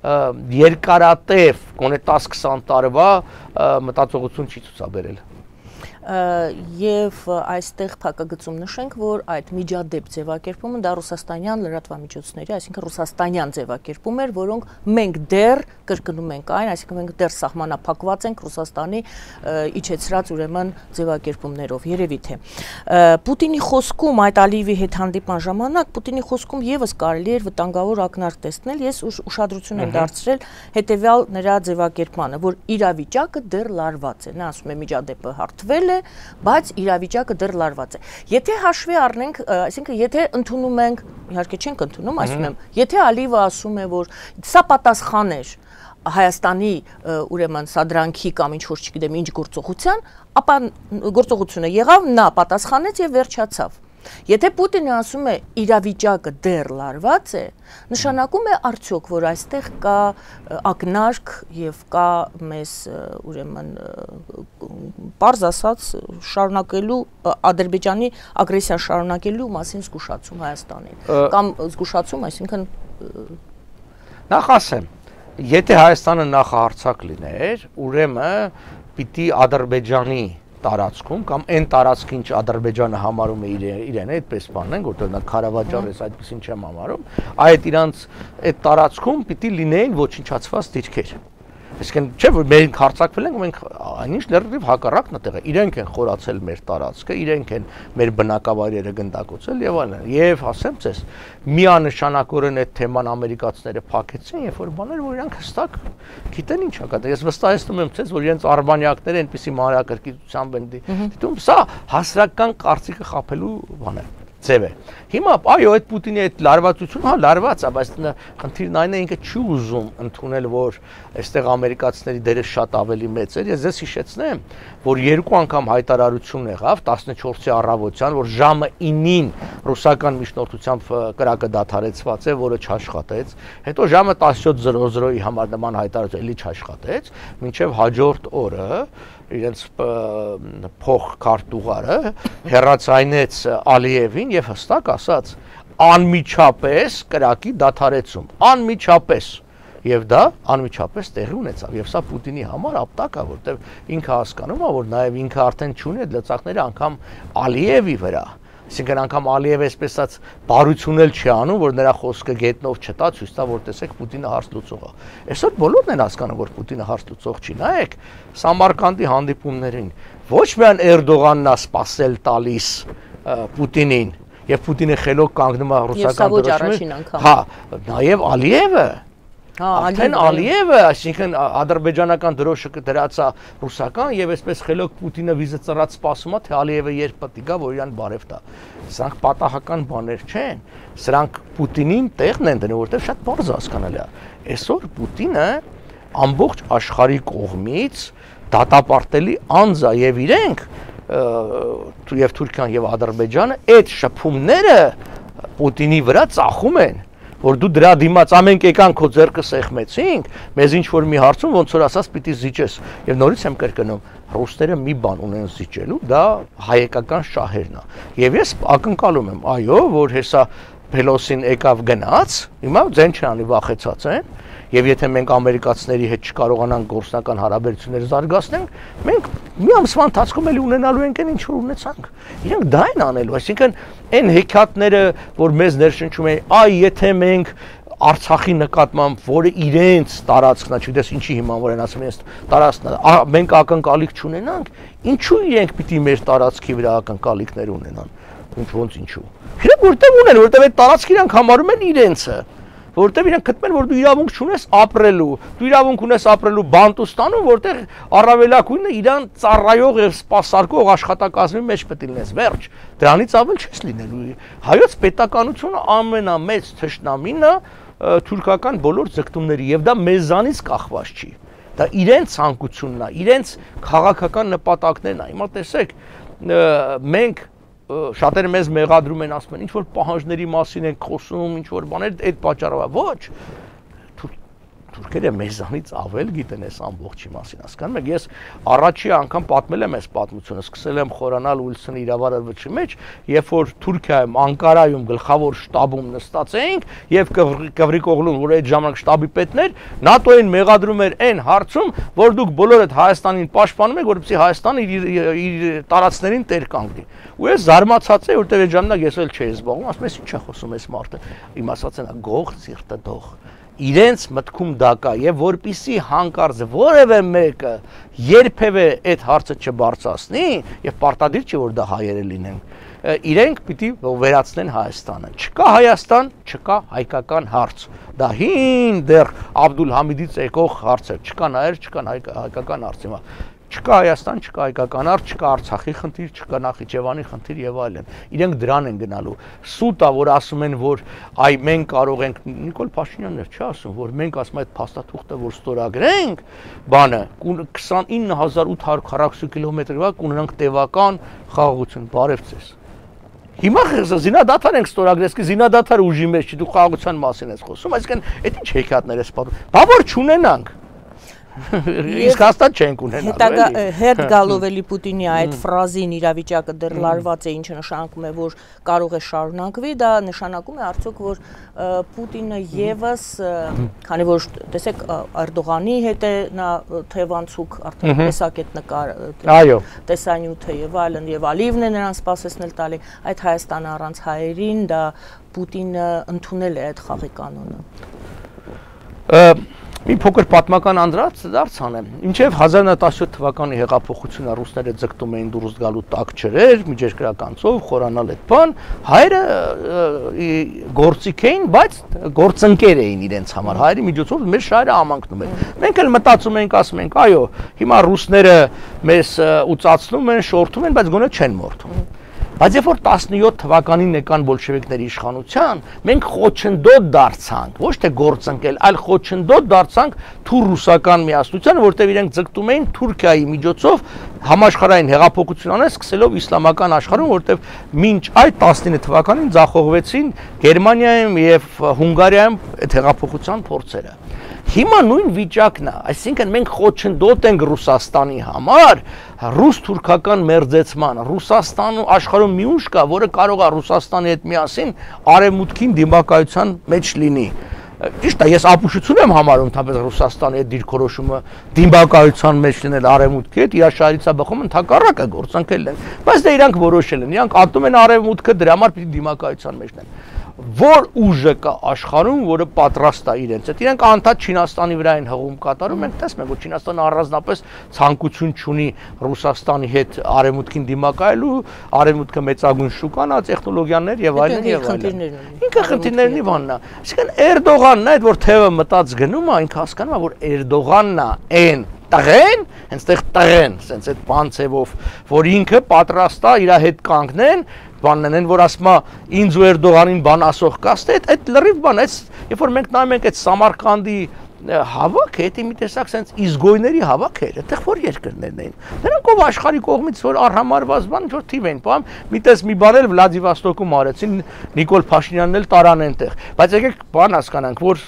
երկարատև գոնե տասը քսան տարվա մտածողություն չի ցուցաբերել։ Եվ այստեղ փակագծում նշենք, որ այդ միջադեպ ձևակերպումը դա ռուսաստանյան լրատվամիջոցների, այսինքն ռուսաստանյան ձևակերպում էր, որոնք մենք դեռ կրկնում ենք այն, այսինքն մենք դեռ սահմանափակված ենք Ռուսաստանի իջեցրած ուրեմն ձևակերպումներով, երևի թե։ Պուտինի խոսքում այդ Ալիևի հետ հանդիպման ժամանակ Պուտինի խոսքում եւս կարելի էր վտանգավոր ակնարկ տեսնել, ես ուշադրություն եմ դարձրել հետեւյալ նրա ձևակերպմանը, որ իրավիճակը դեռ լարված է, նա ասում է միջադեպը հարթվել է, բայց իրավիճակը դեռ լարված է։ Եթե հաշվի առնենք, այսինքն եթե ընդունում ենք, իհարկե չենք ընդունում, ասում եմ, եթե Ալիևը ասում է, որ սա պատասխան էր Հայաստանի ուրեմն սադրանքի կամ ինչ որ չգիտեմ ինչ գործողության, ապա գործողությունը եղավ, նա պատասխանեց եւ վերջացավ։ Եթե Պուտինը ասում է իրավիճակը դեռ լարված է, նշանակում է արդյոք, որ այստեղ կա ակնարկ եւ կա մեզ ուրեմն պարզ ասած շարունակելու Ադրբեջանի ագրեսիա շարունակելու մասին զգուշացում Հայաստանին կամ զգուշացում, այսինքն նախ ասեմ, եթե Հայաստանը նախահարցակ լիներ, ուրեմն պիտի Ադրբեջանի տարածքում կամ այն տարածքը ինչ Ադրբեջանը համարում է իրեն, այդպես բանենք, որտեղ նա Ղարաբաղ-ից այդպեսին չեմ համարում, այդ իրանց այդ տարածքում պիտի լինեին ոչնչացված դիրքեր։ Այսինքն չէ որ մենք հարցակվել ենք, մենք այնինչ լրիվ հակառակն է տեղը, իրենք են խորացել մեր տարածքը, իրենք են մեր բնակավայրերը գնդակոծել եւ այլն։ Եվ ասեմ ձեզ, միանշանակորեն այդ թեման ամերիկացիները փակեցին, երբ որ բաներ, որ իրանք հստակ գիտեն ինչ ա կատարել։ Ես վստահեցնում եմ ձեզ, որ իրենց արբանյակները այնպեսի մանրակրկիտությամբ են դիտում, սա հասարակական կարծիքը խաբելու բան է։ Ձև է։ Հիմա այո, այդ Պուտինի այդ լարվածությունը, հա, լարված է, բայց խնդիրն այն է, ինքը չի ուզում ընդունել, որ այստեղ ամերիկացիների դերը շատ ավելի մեծ էր։ Ես ձեզ հիշեցնեմ, որ երկու անգամ հայտարարություն եղավ տասնչորսի առավոտյան, որ ժամը ինին ռուսական միջնորդությամբ կրակը դադարեցված է, որը չաշխատեց։ Հետո ժամը տասնչորս զրո զրոյի համար նման հայտարարություն էլի չաշխատեց, մինչև հաջորդ օրը իրենց փող քարտուղարը հեռացայնեց Ալիևին եւ հստակ ասաց անմիջապես կրակի դադարեցում, անմիջապես, եւ դա անմիջապես տեղի ունեցավ եւ սա Պուտինի համար ապտակ է, որտեւ ինքը հասկանում է, որ նաեւ ինքը արդեն չունի այդ լծակները անգամ Ալիևի վրա։ Այսինքն անգամ Ալիևը այսպես ասած բարություն էլ չի անում, որ նրա խոսքը գետնով չտա, ցույց տա, որ տեսեք Պուտինը հարց լուծող է։ Այսօր բոլորն են հասկանում, որ Պուտինը հարց լուծող չի։ Նայեք Սամարկանդի հանդիպումներին, ոչ միայն Էրդողանն է սпасել տալիս Պուտինին, եւ Պուտինը խելոք կանգնում է ռուսական դրոշմին։ Հա, նաեւ Ալիևը Արդեն Ալիևը, այսինքն ադրբեջանական դրոշը դրածա ռուսական եւ այսպես խելոք Պուտինը վիզը ծռած սպասում է, թե Ալիևը երբ պետք է գա, որ իրան բարև տա։ Սրանք պատահական բաներ չեն։ Սրանք Պուտինին տեղն են դնում, որտեղ շատ բարձ հասկանալի է։ Այսօր Պուտինը ամբողջ աշխարհի կողմից դատապարտելի անձ է եւ իրենք եւ Թուրքիան եւ Ադրբեջանը այդ շփումները Պուտինի վրա ծախում են, որ դու դրա դիմաց ամենք եկան քո ձեռքը սեղմեցինք, մեզ ինչ որ մի հարցում ոնց որ ասած պիտի զիջես։ Եվ նորից եմ կրկնում, ռուսները մի բան ունեն զիջելու, դա հայկական շահերն է։ Եվ ես ակնկալում եմ, այո, որ հեսա Պելոսին եկավ գնաց, հիմա ձեն չանի վախեցած են, եւ եթե մենք ամերիկացիների հետ չկարողանանք գործնական հարաբերություններ զարգացնենք, մենք մի ամսվա ընթացքում էլի ունենալու ենք այն ինչ որ ունեցանք։ Իրենք դա են անելու, այսինքն այն հեքիաթները, որ մեզ ներշնչում են, այ եթե մենք Արցախի նկատմամբ, որը իրենց տարածքն է, չգիտես ինչի հիմա որ են ասում են տարածքն է, մենք ակնկալիք չունենանք, ինչու իրենք պիտի մեր տարածքի վրա ակնկալիքներ ունենան։ Ինչ ոնց ինչու։ Իրենք որտեղ ունեն, որտեղ այդ տարածքը իրանք համարում են իրենցը, որտեղ իրանք գտնում են, որ դու իրավունք չունես ապրելու, դու իրավունք ունես ապրելու Բանտուստանում, որտեղ առավելակույնը իրան ծառայող եւ սպասարկող աշխատակազմի մեջ պետք է լինես, վերջ։ Դրանից ավել չես լինելու։ Հայոց պետականությունը ամենամեծ թշնամինը թուրքական բոլոր ձգտումների եւ դա մեզանից կախված չի։ Դա իրենց ցանկությունն է, իրենց քաղաքական նպատակներն է։ Հիմա տեսեք, մենք շատերը մեզ մեղադրում են, ասում են, ինչ որ պահանջների մասին ենք խոսում, ինչ որ բաներ, այդ պատճառով ոչ։ Թուրքերը մեզանից ավել գիտեն այս ամբողջի մասին, հասկանում եք, ես առաջի անգամ պատմել եմ այս պատմությունը, սկսել եմ խորանալ Ուիլսոնի իրավարարվչի մեջ, երբ որ Թուրքիայում, Անկարայում գլխավոր շտաբում նստած էինք եւ Կվրիկօղլուն, որ այդ ժամանակ շտաբի պետն էր, ՆԱՏՕ-ին մեղադրում էր այն հարցում, որ դուք բոլորդ Հայաստանին պաշտպանում եք, որպեսզի Հայաստանը իր իր տարածքներին տեր կանգնի։ Ու ես զարմացած եմ, որտեղ այդ ժամանակ ես էլ չէի զբաղվում, ասում եմ, ինչ է խոսում այս մարդը։ Իմ ասած են, գող սիրտը դող։ Իրենց մտքում դա կա եւ որպիսի հանկարծ որևէ մեկը երբևէ այդ հարցը չբարձրացնի եւ պարտադիր չի որ դա հայերը լինեն իրենք պիտի վերացնեն Հայաստանը չկա Հայաստան չկա հայկական հարց դա հին դեռ Աբդուլհամիդից եկող հարց է չկա նաեր չկան հայկական հարց հիմա չկա Հայաստան, չկա հայկական հարց, չկա Արցախի խնդիր, չկա Նախիջևանի խնդիր եւ այլն։ Իրենք դրան են գնալու։ Սուտ է, որ ասում են, որ այ մենք կարող ենք Նիկոլ Փաշինյանն էր, չի ասում, որ մենք ասում այդ փաստաթուղթը որ ստորագրենք, բանը քսանինը հազար ութ հարյուր քառակուսի կիլոմետրի կունենանք տևական խաղաղություն, բարև ձեզ։ Հիմա զինադադար ենք ստորագրել, իսկ զինադադարը ուժի մեջ չի, դու խաղաղության մասին ես խոսում, այսինքն այդ ինչ հեքիաթներ ես պատմում։ Բա որ չունենանք։ Իսկ հաստատ չենք ունենալու։ Հետագա հերթ գալով էլի Պուտինի այդ ֆրազին իրավիճակը դեռ լարված է, ինչը նշանակում է, որ կարող է շարունակվի, դա նշանակում է արդյոք, որ Պուտինը եւս, քանի որ տեսեք Էրդողանի հետ է նա թևանցուկ արդեն տեսակետ նկար, այո, տեսանյութը եւ այլն եւ Ալիևն է նրան սպասեցնել տալի, այդ Հայաստանը առանց հայերին դա Պուտինը ընդունել է այդ խաղի կանոնը։ Մի փոքր պատմական անդրադարձ անեմ։ Մինչև հազար նոց տասնյոթ թվականի հեղափոխությունը ռուսները ձգտում էին դուրս գալու տակ ջրեր, միջերկրական ծով, խորանալ այդ բան, հայերը գործիք էին, բայց գործընկեր էին իրենց համար։ Հայերի միջոցով մեր շահերը ամանկնում են։ Մենք էլ մտածում ենք, ասում ենք, այո, հիմա ռուսները մեզ ուծացնում են, շորթում են, բայց գոնե չեն մորթում։ Բայց երբ որ տասնյոթ թվականին եկան բոլշևիկների իշխանության, մենք խոչընդոտ դարձանք, ոչ թե գործընկել, այլ խոչընդոտ դարձանք թուր-ռուսական միասնությանը, որտեղ իրենք ձգտում էին Թուրքիայի միջոցով համաշխարհային հեղափոխություն անել, սկսելով իսլամական աշխարհում, որտեղ մինչ այդ տասնինը թվականին ձախողվեցին Գերմանիայում եւ Հունգարիայում այդ հեղափոխության փորձերը։ Հիմա նույն վիճակն է, այսինքն մենք խոչընդոտ ենք Ռուսաստանի համար, ռուս-թուրքական մերձեցման, Ռուսաստանը աշխարհում մի ուժ կա, որը կարող է Ռուսաստանի հետ միասին արևմուտքին դիմակայության մեջ լինի։ Ճիշտ է, ես ապուշություն եմ համարում, թեպետ Ռուսաստանի այդ դիրքորոշումը դիմակայության մեջ լինել արևմուտքի հետ, իր շահերիցաբխում ընդհակառակը գործընկել են, բայց դա իրանք որոշել են, իրանք ատում են արևմուտքը դրա համար պիտի դիմակայության մեջ լինեն։ Որ ուժը կա աշխարհում, որը պատրաստ է իրենց հետ։ Իրենք անդադ Չինաստանի վրա են հղում կատարում, մենք տեսնում ենք, որ Չինաստանը առանձնապես ցանկություն չունի Ռուսաստանի հետ արևմուտքին դիմակայելու, արևմուտքը մեծագույն շուկան է, տեխնոլոգիաներ եւ այլն եւ այլն։ Ինքը խնդիրներն ի բանն է։ Այսինքն Էրդողանն է, այդ որ թևը մտած գնում է, ինքը հասկանում է, որ Էրդողանն է այն տղեն, հենց տեղ տղեն, sense այդ բանցևով, որ ինքը պատրաստ է իր հետ կանգնեն, բանն են, որ ասում է ինձ ու Էրդողանին բան ասող կաստ է, այդ լրիվ բան, այս երբ որ մենք նայում ենք այդ Սամարկանդի հավաքը, դա մի տեսակ sense իզգոյների հավաք էր, այդտեղ որ երկրներն էին։ Նրանք ով աշխարհի կողմից որ արհամարված բան, որ թիվ են, բան, մի տես մի բան էլ Վլադիվոստոկում արեցին, Նիկոլ Փաշինյանն էլ տարան այնտեղ։ Բայց եկեք բան հասկանանք, որ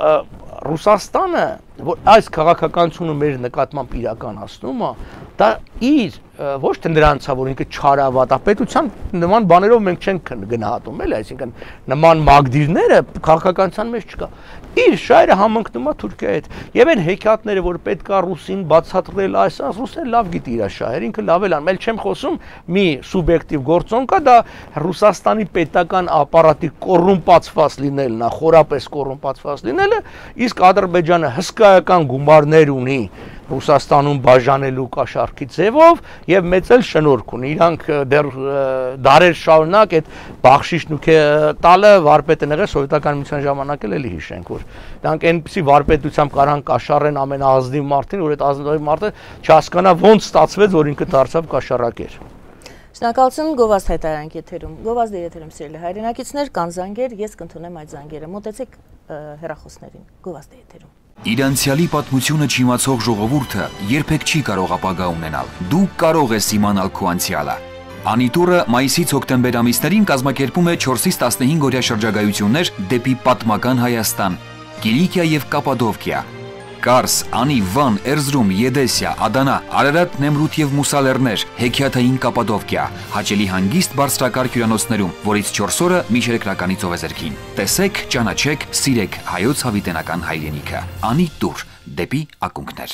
Ռուսաստանը, որ այս քաղաքականությունը մեր նկատմամբ իրականացնում է, դա իր ոչ թե նրանցա, որ ինքը չարավատ, պետության նման բաներով մենք չենք գնահատում, էլի, այսինքն նման մագդիրները քաղաքականության մեջ չկա։ Իր շահերը համընկնում է Թուրքիայի հետ։ Եվ այն հեքիաթները, որ պետք է ռուսին բացատրել, այս ռուսեն լավ գիտի իր շահերը, ինքը լավ էլ անում, ել չեմ խոսում մի սուբյեկտիվ գործոն կա, դա Ռուսաստանի պետական ապարատի կոռումպացված լինելն է, խորապես կոռումպացված լինելը, իսկ Ադրբեջանը հսկայական գումարներ ունի Ռուսաստանում բաժանելու կաշառքի ձևով եւ մեծ էլ շնորհք ունի։ Իրանք դեռ դարեր շարունակ այդ բախշիշն ու տալը վարպետը եղել սովետական միության ժամանակ էլ էլի հիշենք, որ դրանք այնպեսի վարպետությամբ կարան կաշառեն ամենաազնիվ մարդին, որ այդ ազնիվ մարդը չհասկանա ոնց ստացվեց, որ ինքը դարձավ կաշառակեր։ Շնորհակալություն, Գովազդ հայտարարանք եթերում։ Գովազդ եթերում սիրելի հայրենակիցներ, կան զանգեր, ես կընդունեմ այդ զանգերը։ Մոտեցեք հեռախոսներին։ Գովազդ եթերում։ Իր անցյալի պատմությունը չիմացող ժողովուրդը երբեք չի կարող ապագա ունենալ։ Դու կարող ես իմանալ քո անցյալը։ Անիտուրը մայիսից հոկտեմբեր ամիսներին կազմակերպում է չորսից տասնհինգ օրյա շրջագայություններ դեպի պատմական Հայաստան, Կիլիկիա եւ Կապադովկիա, Կարս, Անի, Վան, Էրզրում, Եդեսիա, Ադանա, Արարատ, Նեմրութ եւ Մուսալերներ, հեքիաթային Կապադովկիա, հաճելի հանգիստ բարձրակարգ հյուրանոցներում, որից չորս օրը միջերկրականի ծովեզերքին։ Տեսեք, ճանաչեք, սիրեք հայոց հավիտենական հայրենիքը։ Անիտուր, դեպի ակունքներ։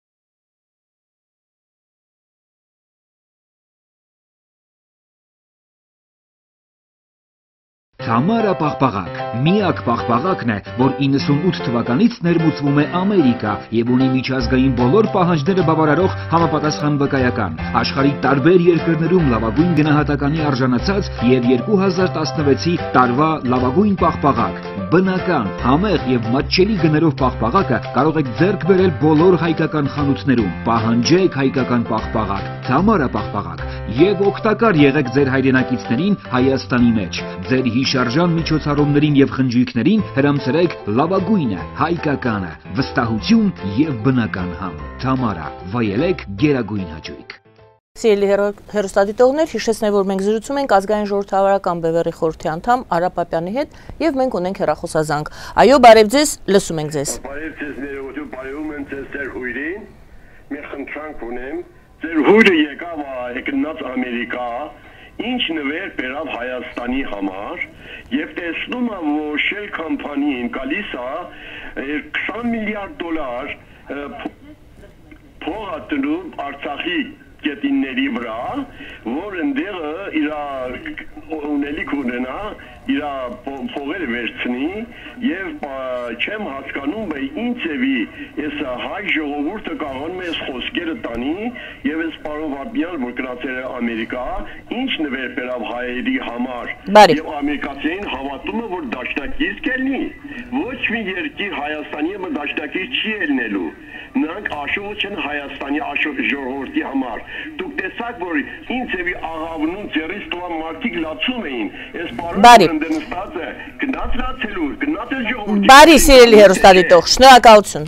Թամարա պաղպաղակ, միակ պաղպաղակն է, որ իննսունութ թվականից ներմուծվում է Ամերիկա եւ ունի միջազգային բոլոր պահանջները բավարարող համապատասխան վկայական, աշխարհի տարբեր երկրներում լավագույն գնահատականի արժանացած եւ երկու հազար տասնվեցի տարվա լավագույն պաղպաղակ, բնական, համեղ եւ մատչելի գներով պաղպաղակը կարող եք ձեռք բերել բոլոր հայկական խանութներում, պահանջեք հայկական պաղպաղակ, Թամարա պաղպաղակ եւ օգտակար եղեք ձեր հայրենակիցներին Հայաստանի մեջ, ձեր հիշարժան միջոցառումներին եւ խնջույքներին հրամցրեք լավագույնը, հայկականը, վստահություն եւ բնական համ։ Թամարա, վայելեք գերագույն հաճույք։ Սիրելի հեռուստադիտողներ, հիշեցնեմ, որ մենք զրուցում ենք ազգային ժողովրդավարական բևեռի խորհրդի անդամ Արա Պապյանի հետ եւ մենք ունենք հեռախոսազանգ։ Այո, բարև ձեզ, լսում ենք ձեզ։ Բարև ձեզ, ներողություն, բարևում եմ ձեզ ձեր հյուրին։ Մի խնդրանք ունեմ։ Ձեր հյուրը եկավ եկնած Ամերիկա, ինչ նվեր բերավ Հայաստանի համար եւ տեսնում եմ, որ Shell կամպանիին գալիս է քսան միլիարդ դոլար փող ատնում Արցախի գետինների վրա, որ ընդեղը իր ունելիք ունենա, իր փողերը վերցնի եւ չեմ հասկանում, բայց ինչ էվի ես հայ ժողովուրդը կարողանում է խոսքերը տանի եւ ես պարոն Վարդյան, որ գնացել է Ամերիկա, ինչ նվեր բերավ հայերի համար եւ ամերիկացիներին հավատում է, որ դաշնակից կլինի, ոչ մի երկիր Հայաստանի մը դաշնակից չի ելնելու, նրանք աշոտ չեն Հայաստանի աշոտ ժողովրդի համար։ Դուք տեսաք, որ ինչ էվի աղավնուն ձեռից տվան մարդիկ լացում էին, ես պարոն ընդենստած է, գնաց լացելու, գնաց էլ ժողովրդի։ Բարի սիրելի հեռուստադիտող, շնորհակալություն։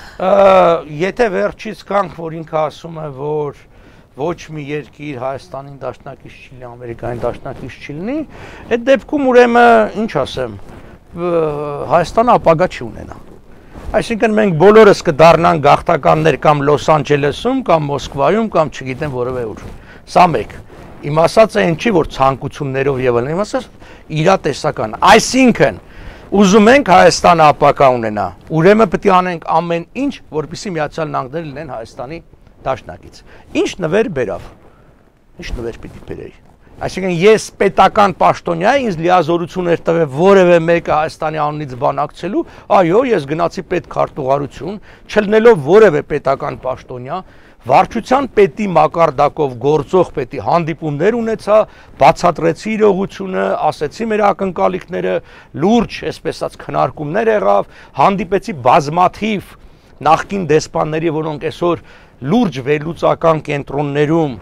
Եթե վերջից կանք, որ ինքը ասում է, որ ոչ մի երկիր Հայաստանին դաշնակից չի լինի, Ամերիկային դաշնակից չի լինի, այդ դեպքում ուրեմն ինչ ասեմ, Հայաստանը ապագա չի ունենա։ Այսինքն մենք բոլորս կդառնանք գաղթականներ կամ Լոս Անջելեսում, կամ Մոսկվայում, կամ չգիտեմ որևէ ուր։ Սա մեկ։ Իմ ասածը այն չի, որ ցանկություններով եւ այլն, իմ ասած իրատեսական։ Այսինքն ուզում ենք Հայաստանը ապագա ունենա, ուրեմն պետք է անենք ամեն ինչ, որպեսզի Միացյալ Նահանգները լինեն Հայաստանի դաշնակից։ Ինչ նվեր բերավ։ Ինչ նվեր պիտի բերեի։ Այսինքն ես պետական պաշտոնյա ինձ լիազորություններ տվել որևէ մեկը Հայաստանի անունից բանակցելու, այո, ես գնացի պետքարտուղարություն, չլինելով որևէ պետական պաշտոնյա, վարչության պետի մակարդակով գործող պետի հանդիպումներ ունեցա, բացատրեցի իրողությունը, ասեցի մեր ակնկալիքները, լուրջ, այսպես ասած, քննարկումներ եղավ, հանդիպեցի բազմաթիվ նախկին դեսպանների, որոնք այսօր լուրջ վերլուծական կենտրոններում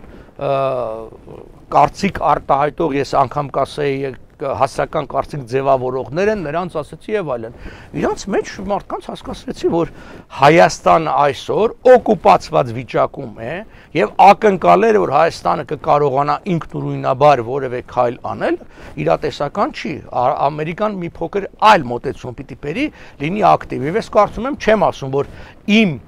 կարծիք արտահայտող, ես անգամ կասեի հասարակական կարծիք ձևավորողներ են, նրանց ասեցի եւ այլն։ Իրանց մեջ մարդկանց հասկացրեցի, որ Հայաստանը այսօր օկուպացված վիճակում է եւ ակնկալերը, որ Հայաստանը կկարողանա ինքնուրույնաբար որևէ քայլ անել, իրատեսական չի։ Ամերիկան մի փոքր այլ մոտեցում պիտի բերի, լինի ակտիվ։ Եվ ես կարծում եմ, չեմ ասում, որ իմ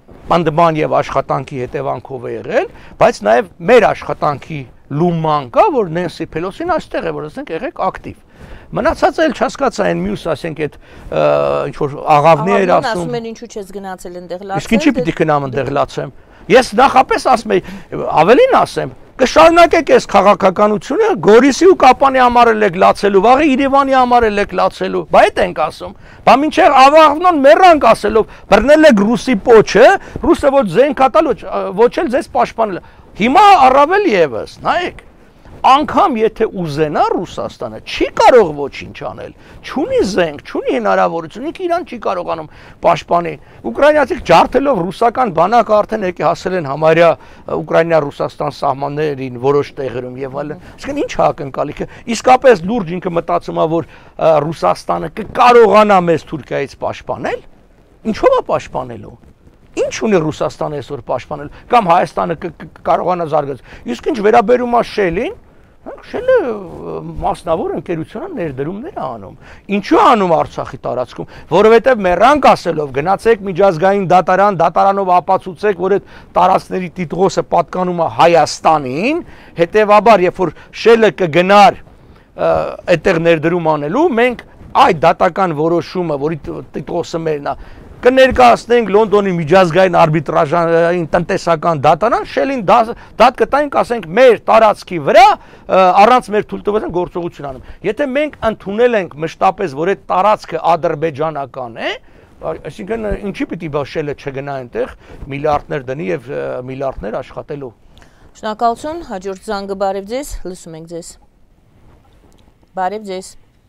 պանդման եւ աշխատանքի հետևանքով է եղել, բայց նաեւ մեր աշխատանքի լուման կա, որ Նենսի Փելոսին այստեղ է, որ ասենք եղեք ակտիվ։ Մնացածը էլ չհասկացա այն մյուս, ասենք այդ ինչ որ աղավներ ասում։ Ասում են ինչու չես գնացել այնտեղ լացել։ Իսկ ինչի պիտի գնամ այնտեղ լացեմ։ Ես նախապես ասում եմ, ավելին ասեմ, կշարունակեք այս քաղաքականությունը, Գորիսի ու Կապանի համար էլ եք լացելու, վաղը Երևանի համար էլ եք լացելու, բա այդ ենք ասում։ Բա մինչև ավաղնոն մեռանք ասելով, բռնել եք ռուսի պոչը, ռուսը ոչ զենք հատալ, ոչ էլ ձեզ պաշտպանել։ Հիմա առավել եւս, նայեք, անգամ եթե ուզենա Ռուսաստանը, չի կարող ոչինչ անել, չունի զենք, չունի հնարավորություն, ինքը իրան չի կարողանում պաշտպանել։ Ուկրաինացիք ջարդելով ռուսական բանակը արդեն եկե հասել են համարյա Ուկրաինա-Ռուսաստան սահմաններին որոշ տեղերում եւ այլն։ Իսկն ինչ ակնկալիք է։ Իսկապես լուրջ ինքը մտածում է, որ Ռուսաստանը կկարողանա մեզ Թուրքիայից պաշտպանել։ Ինչով է պաշտպանելու։ Ինչ ունի Ռուսաստանը այսօր պաշտպանել, կամ Հայաստանը կարողանա զարգացնել։ Իսկ ինչ վերաբերում է Շելին, Շելը մասնավոր ընկերությունը ներդրումներ է անում։ Ինչու անում Արցախի տարածքում, որովհետև մեռանք ասելով գնացեք միջազգային դատարան, դատարանով ապացուցեք, որ այդ տարածքների տիտղոսը պատկանում է Հայաստանին, հետևաբար երբ որ Շելը կգնար այդտեղ ներդրում անելու, մենք այդ դատական որոշումը, որի տիտղոսը մերն է, կներկայացնենք Լոնդոնի միջազգային արբիտրաժային տնտեսական դատարան, Շելին դատ կտանք, ասենք, մեր տարածքի վրա առանց մեր թույլտվության գործողություն անում։ Եթե մենք ընդունել ենք մշտապես, որ այդ տարածքը ադրբեջանական է, այսինքն ինչի պիտի բա Շելը չգնա այնտեղ միլիարդներ դնի եւ միլիարդներ աշխատելու։ Շնորհակալություն, հաջորդ զանգը բարև ձեզ, լսում ենք ձեզ։ Բարև ձեզ։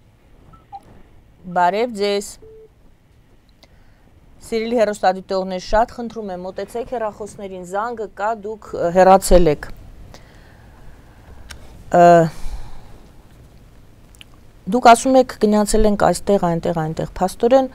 Բարև ձեզ։ Սիրելի հեռուստադիտողներ, շատ խնդրում եմ, մոտեցեք հեռախոսներին, զանգը կա, դուք հեռացել եք։ Դուք ասում եք գնացել ենք այստեղ, այնտեղ, այնտեղ, փաստորեն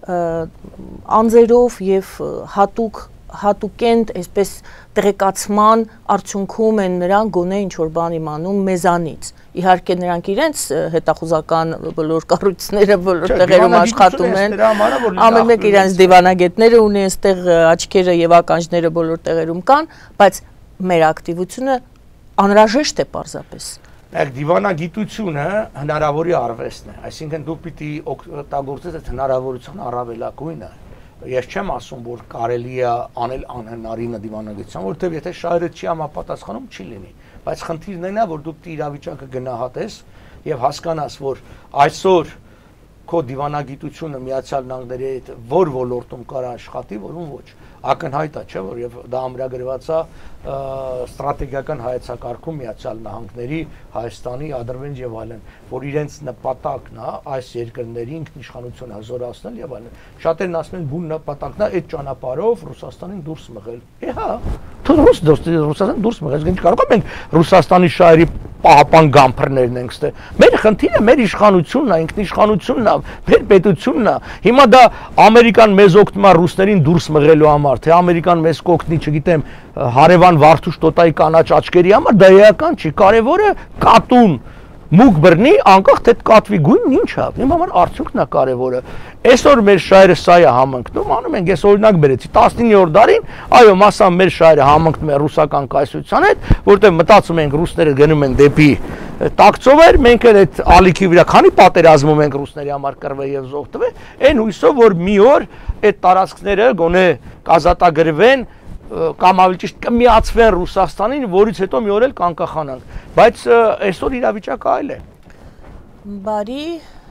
անձերով եւ հատուկ հատուկենտ այսպես տեղեկացման արդյունքում են նրանք գոնե ինչ որ բան իմանում մեզանից։ Իհարկե նրանք իրենց հետախուզական բոլոր կառույցները բոլոր տեղերում աշխատում են, ամեն մեկ իրենց դիվանագետները ունի, այստեղ աչքերը եւ ականջները բոլոր տեղերում կան, բայց մեր ակտիվությունը անհրաժեշտ է պարզապես։ Այդ դիվանագիտությունը հնարավորի արվեստն է, այսինքն դու պիտի օգտագործես այդ հնարավորության առավելագույնը։ Ես չեմ ասում, որ կարելի է անել անհնարինը դիվանագիտության, որովհետև եթե շահերը չի համապատասխանում, չի լինի, բայց խնդիրն այն է, որ դու պիտի իրավիճակը գնահատես եւ հասկանաս, որ այսօր քո դիվանագիտությունը Միացյալ Նահանգների հետ որ ոլորտում կարող աշխատի, որում ոչ։ Ակնհայտ է, չէ՞, որ եւ դա ամրագրված է ստրատեգիական հայեցակարգում Միացյալ Նահանգների, Հայաստանի, Ադրբեջանի եւ այլն, որ իրենց նպատակն է այս երկրների ինքնիշխանությունը հզորացնել եւ այլն։ Շատերն ասում են բուն նպատակն է այդ ճանապարհով Ռուսաստանին դուրս մղել։ Է հա, թող ռուս Ռուսաստան դուրս մղել, ինչ կարող ենք Ռուսաստանի շահերի պահապան գամփրներն ենք ստե։ Մեր խնդիրը մեր իշխանությունն է, ինքնիշխանությունն է, մեր պետությունն է։ Հիմա դա Ամերիկան մեզ օգնում է ռուսներին դուրս մղելու համար, թե Ամերիկան մեզ կօգնի, չգիտեմ, հարևան Վարդուշ տոտայի կանաչ աչքերի համար, դա էական չի, կարևորը կատուն մուկ բռնի, անկախ թե կատվի գույնն ինչ է, իմ համար արդյունքն է կարևորը։ Այսօր մեր շահերը սա է համընկնում, անում ենք, ես օրինակ բերեցի տասնիններորդ դարին, այո, մասամբ մեր շահերը համընկնում են ռուսական կայսրության հետ, որտեղ մտածում ենք ռուսները գնում են դեպի տակցով էր, մենք էլ այդ ալիքի վրա քանի պատերազմում ենք ռուսների համար կռվել եւ զոհվել, այն հույսով, որ մի օր այդ տարածքները գոնե կազատագրվեն կամ ավելի ճիշտ կմիացվեն Ռուսաստանին, որից հետո մի օր էլ կանկախանանք, բայց այսօր իրավիճակը այլ է։ Բարի։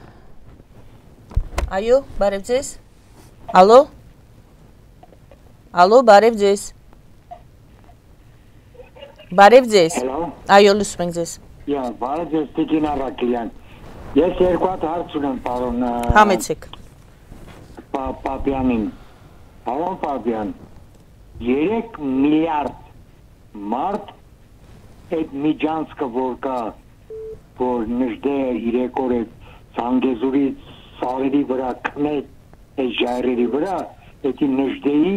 Այո, բարև ձեզ։ Ալո։ Ալո, բարև ձեզ։ Բարև ձեզ։ Այո, լսում ենք ձեզ։ Յա, բարև ձեզ, Տիկին Արաքելյան։ Ես երկու հատ հարց ունեմ, պարոն Համեցեք։ Պապյանին։ Պարոն Պապյան, երեք միլիարդ մարդ այդ միջանցքը որ կա, որ նժդե իրեք օր է Զանգեզուրից սարերի վրա կնետ այդ ժայռերի վրա, այդ նժդեի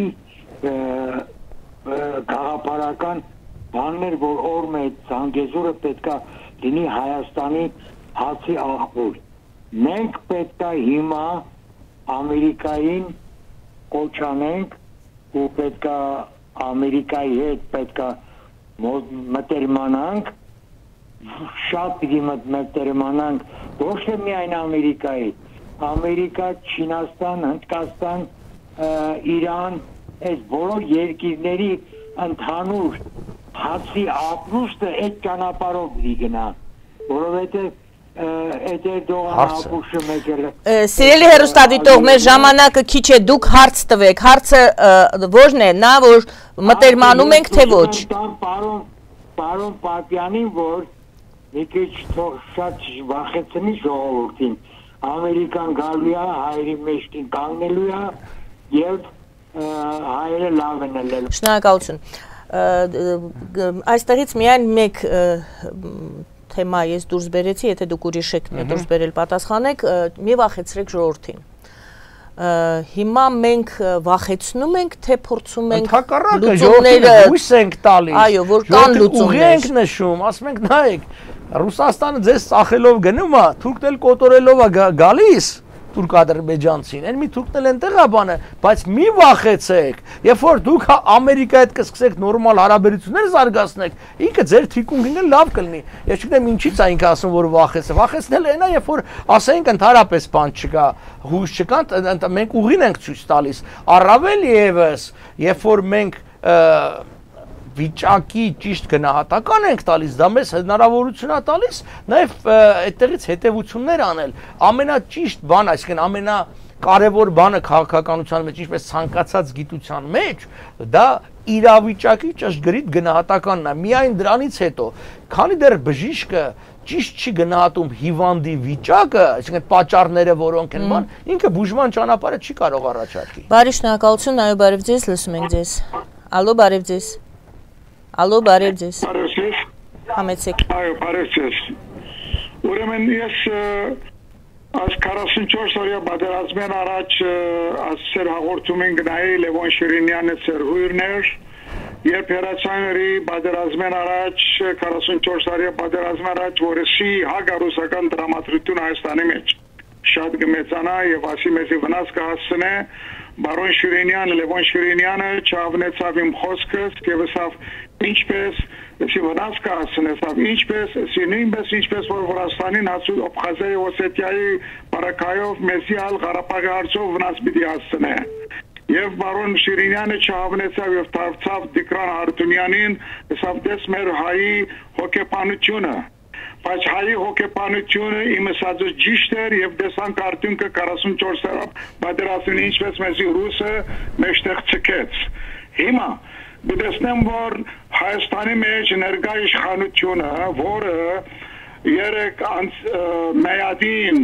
գաղափարական բաններ, որ օրմ է Զանգեզուրը պետքա լինի Հայաստանի հացի աղբոր։ Մենք պետքա հիմա Ամերիկային կոչանենք ու պետքա Ամերիկայի հետ պետքա մտերմանանք, շատ պիտի մտերմանանք, ոչ թե միայն Ամերիկայի, Ամերիկա, Չինաստան, Հնդկաստան, Իրան, այս բոլոր երկիրների ընդհանուր հացի ապրուստը այդ ճանապարհով լիգնա, որովհետև Սիրելի հեռուստադիտող, մեր ժամանակը քիչ է, դուք հարց տվեք, հարցը ո՞րն է, նա որ մտերմանում ենք, թե ոչ։ Պարոն Պապյանին, որ մի քիչ շատ վախեցնի ժողովրդին, Ամերիկան գալու է, հայերի մեջքին կանգնելու է և հայերը լավ են ելնելու։ Շնորհակալություն։ Այստեղից միայն մեկ թեմա ես դուրս բերեցի, եթե դուք ուրիշ եք դուրս բերել պատասխանեք, մի վախեցրեք ժողովրդին։ Հիմա մենք վախեցնում ենք, թե փորձում ենք լուծումները հույս ենք տալիս։ Այո, որ կան լուծումներ։ Ուղի ենք նշում, ասում ենք նայեք, Ռուսաստանը ձեզ ծախելով գնում է, թուրքն էլ կոտորելով է գալիս, թուրք-ադրբեջանցին, այն մի թուրքն էլ այնտեղ է բանը, բայց մի վախեցեք, երբ որ դուք Ամերիկայի հետ կսկսեք նորմալ հարաբերություններ զարգացնեք, ինքը ձեր թիկունքին էլ լավ կլինի։ Ես չգիտեմ ինչից է ինքը ասում, որ վախեցեք, վախեցնել այնա, երբ որ ասենք ընդհանրապես բան չկա, հույս չկա, մենք ուղին ենք ցույց տալիս, առավել եւս, երբ որ մենք վիճակի ճիշտ գնահատական ենք տալիս, դա մեզ հնարավորություն է տալիս նաև այդտեղից հետևություններ անել։ Ամենաճիշտ բան, այսինքն ամենակարևոր բանը քաղաքականության մեջ, ինչպես ցանկացած գիտության մեջ, դա իրավիճակի ճշգրիտ գնահատականն է։ Միայն դրանից հետո, քանի դեռ բժիշկը ճիշտ չի գնահատում հիվանդի վիճակը, այսինքն պատճառները, որոնք են բան, ինքը բուժման ճանապարհը չի կարող առաջարկի։ Բարի շնորհակալություն, այո, բարև ձեզ, լսում ենք ձեզ։ Ալո, բարև ձեզ։ Ալո, բարև ձեզ։ Բարև ձեզ։ Համեցեք։ Այո, բարև ձեզ։ Ուրեմն ես այս քառասունչորս օրյա պատերազմեն առաջ ասեր հաղորդում են գնայի Լևոն Շիրինյանը ծերհույրներ, երբ հերացաների պատերազմեն առաջ քառասունչորս օրյա պատերազմեն առաջ, որսի հագարուսական դրամատրություն Հայաստանի մեջ շատ կմեծանա եւ ասի մեզի վնաս կհասցնե, Բարոն Շիրինյանը, Լևոն Շիրինյանը չավնեցավ իմ խոսքս եւ ասավ ինչպես Если в нас կհասցնեցավ, ինչպես, նույնպես ինչպես որ Վրաստանին հասու Աբխազիայի Օսետիայի բարակայով մեզի ալ Ղարաբաղի հարցով վնաս պիտի հասցնե։ Եվ բարոն Շիրինյանը չհավնեցավ եւ դարձավ Տիգրան Հարությունյանին, ասավ դες մեր հայի հոգեբանությունը։ Բայց հայի հոգեբանությունը իմ ասածը ճիշտ էր եւ դեսանք արդյունքը քառասունչորս օրը պատերազմին ինչպես մեզի ռուսը մեջտեղ ցկեց։ Հիմա Դեսնեմ, որ Հայաստանի մեջ ներկա իշխանությունը, որը երեք մեյադին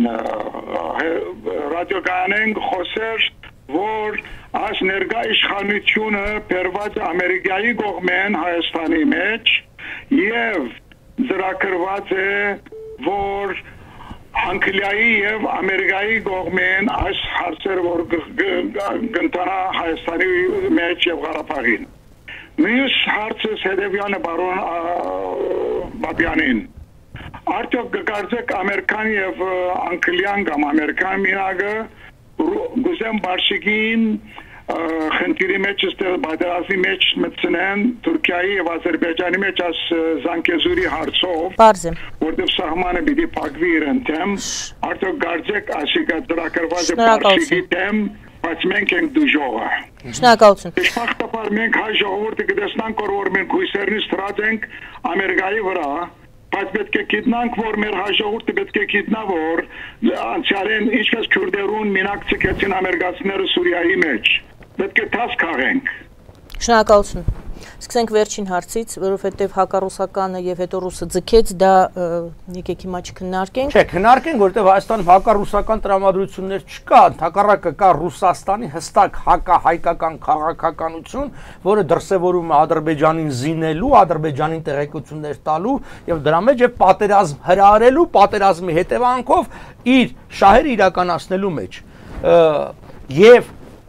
ռադիոկայանեն խոսեր, որ այս ներկա իշխանությունը բերված Ամերիկայի կողմեն Հայաստանի մեջ եւ ծրագրված է, որ Անգլիայի եւ Ամերիկայի կողմեն այս հարցերը որ կընթանա Հայաստանի մեջ եւ Ղարաբաղին։ Մյուս հարցս հետևյալն է բարոն Բաբյանին։ Արդյոք կկարծեք Ամերիկան եւ Անգլիան կամ Ամերիկան մինագը գուզեմ բարշիկին խնդիրի մեջ ստել պատերազմի մեջ մտցնեն Թուրքիայի եւ Ադրբեջանի մեջ as զանգեզուրի հարցով, որտեղ սահմանը պիտի փակվի իրեն թեմ, արդյոք կարծեք ասիկա դրակրված է բարշիկի թեմ բայց մենք ենք դժողը։ Շնորհակալություն։ Դժբախտաբար մենք հայ ժողովուրդը կտեսնանք, որ մենք հույսերնից ստրած ենք Ամերիկայի վրա, բայց պետք է գիտնանք, որ մեր հայ ժողովուրդը պետք է գիտնա, որ անցյալեն ինչպես քուրդերուն մինակ ցկեցին ամերիկացիները Սուրիայի մեջ։ Պետք է դաս քաղենք։ Շնորհակալություն։ Սկսենք վերջին հարցից, որովհետև հակառուսականը եւ հետո ռուսը ձգեց, դա եկեք հիմա չքննարկենք։ Չէ, քննարկենք, որովհետև Հայաստանում հակառուսական տրամադրություններ չկա, հակառակը կա Ռուսաստանի հստակ հակահայկական քաղաքականություն, որը դրսևորում է Ադրբեջանին զինելու, Ադրբեջանին տեղեկություններ տալու եւ դրա մեջ է պատերազմ հրահրելու, պատերազմի հետևանքով իր շահերը իրականացնելու մեջ։ Եվ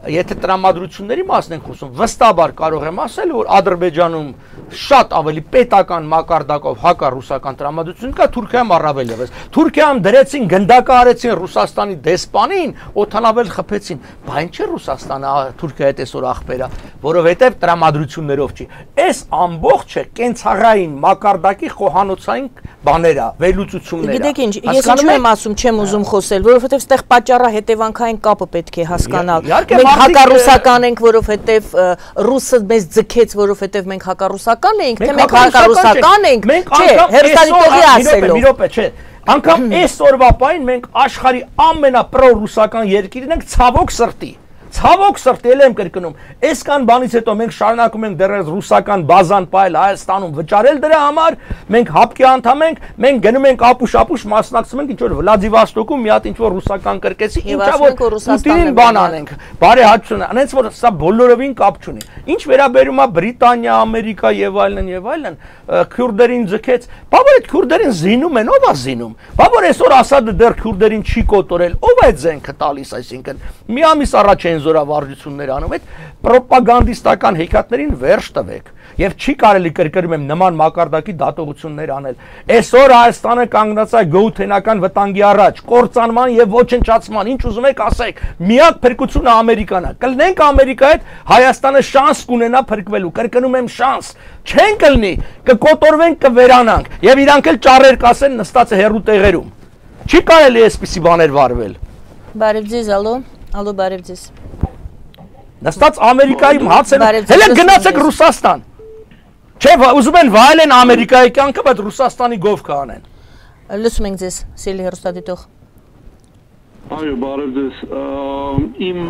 եթե տրամադրությունների մասն ենք խոսում, վստահաբար կարող եմ ասել, որ Ադրբեջանում շատ ավելի պետական մակարդակով հակառուսական տրամադրություն կա, Թուրքիայում առավել ևս։ Թուրքիայում դրեցին գնդակահարեցին Ռուսաստանի դեսպանին, օդանավել խփեցին, բա ինչ է Ռուսաստանը Թուրքիայի հետ այսօր ախպերա, որովհետև տրամադրություններով չի։ Այս ամբողջը կենցաղային մակարդակի խոհանոցային բաներա, վերլուծություններա։ Գիտեք ինչ, ես ինչու եմ ասում, չեմ ուզում խոսել, որովհետև այստեղ պատճառը հետևանքային կապը պետք է հասկանալ։ Մենք հակառուսական ենք, որովհետև ռուսը մեզ ձգեց, որովհետև մենք հակառուսական ենք, թե մենք հակառուսական ենք, չէ, հերոստատիտողի ասելով։ Մի րոպե, չէ։ Անկամ այսօրվա պահին մենք աշխարհի ամենապրոռուսական երկիրն ենք, ցավոք սրտի։ Ցավոք սրտի էլ եմ կրկնում, այսքան բանից հետո մենք շարունակում ենք դեռևս ռուսական բազան պայել Հայաստանում վճարել դրա համար, մենք հապկի անդամ ենք, մենք գնում ենք ապուշ-ապուշ մասնակցում ենք ինչ որ Վլադիվոստոկում մի հատ ինչ որ ռուսական կրկեցի, ինչա որ Պուտինին բան անենք, բարեհաճություն, անենց որ սա բոլորովին կապ չունի։ Ինչ վերաբերում է Բրիտանիա, Ամերիկա եւ այլն եւ այլն, քյուրդերին ձգեց, բա որ այդ քյուրդերին զինում են, ով է զինում։ Բա որ այսօր Ասադը դեռ քյուրդերին չի կոտորել, ով է ձենքը տալիս, այսինքն մի ամիս առաջ են զորավարժություններ անում, այդ պրոպագանդիստական հեքիաթներին վերջ տվեք եւ չի կարելի կրկնում եմ նման մակարդակի դատողություններ անել։ Այսօր Հայաստանը կանգնած է գոութենական վտանգի առաջ, կործանման եւ ոչնչացման, ինչ ուզում եք ասեք, միակ փրկությունը Ամերիկան է։ Կլնենք Ամերիկայի հետ, Հայաստանը շանս կունենա փրկվելու, կրկնում եմ շանս, չեն կլնի, կկոտորվենք, կվերանանք եւ իրանք էլ ճառեր կասեն նստած է հերու տեղերում։ Չի կարելի այսպիսի բաներ վարվել։ Բարև ձեզ, ալո, ալո, բարև ձեզ։ Նստած Ամերիկայի հացել, հələ գնացեք Ռուսաստան։ Չէ, ուզում են վայելեն Ամերիկայի կյանքը, բայց Ռուսաստանի գով կանեն։ Լսում ենք ձեզ, սիրելի հեռուստադիտող։ Այո, բարև ձեզ։ Իմ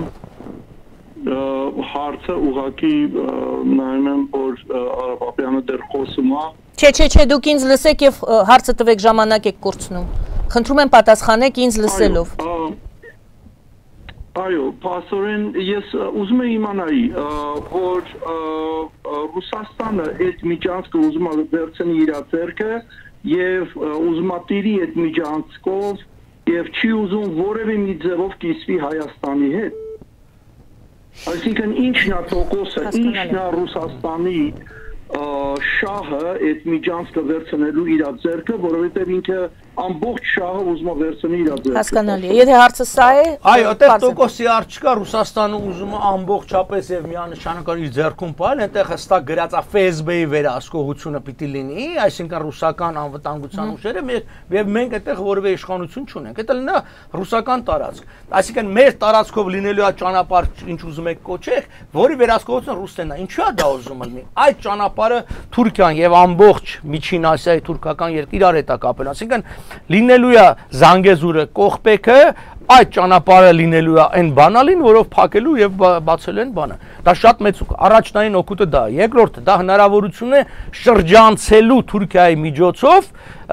հարցը ուղղակի նայում եմ, որ Արա Պապյանը դեռ խոսում է։ Չէ, չէ, չէ, դուք ինձ լսեք եւ հարցը տվեք, ժամանակ եք կորցնում։ Խնդրում եմ պատասխանեք ինձ լսելով։ Այո, փաստորեն ես ուզում եմ իմանայի, որ Ռուսաստանը այդ միջանցքը ուզում է վերցնի իր ձեռքը եւ ուզում է տիրի այդ միջանցքով եւ չի ուզում որևէ մի ձևով կիսվի Հայաստանի հետ։ Այսինքն ինչն է տոկոսը, ինչն է Ռուսաստանի շահը այդ միջանցքը վերցնելու իր ձեռքը, որովհետեւ ինքը ամբողջ շահը ուզում է վերցնի իր ձեռքը։ Հասկանալի է։ Եթե հարցը սա է, այո, այդտեղ տոկոսի արժ չկա, Ռուսաստանը ուզում է ամբողջապես եւ միանշանական իր ձեռքում պահել, այնտեղ հստակ գրած է Ֆ S B-ի վերահսկողությունը պիտի լինի, այսինքն ռուսական անվտանգության ուժերը եւ մենք այդտեղ որևէ իշխանություն չունենք։ Դա լինա ռուսական տարածք։ Այսինքն մեր տարածքով լինելու է ճանապարհ, ինչ ուզում եք կոչեք, որի վերահսկողությունը Ռուսաստանն է։ Ինչու է դա ուզում լինի։ Այդ ճանապարհը Թուրքիան եւ ամբողջ Միջին Ասիայի թուրքական երկիր իրար հետ է կապել, այսինքն լինելու է Զանգեզուրը, Կողբեքը, այդ ճանապարհը լինելու է այն բանալին, որով փակելու եւ բացելու են բանը։ Դա շատ մեծ առաջնային օգուտը դա է։ Երկրորդը դա հնարավորություն է շրջանցելու Թուրքիայի միջոցով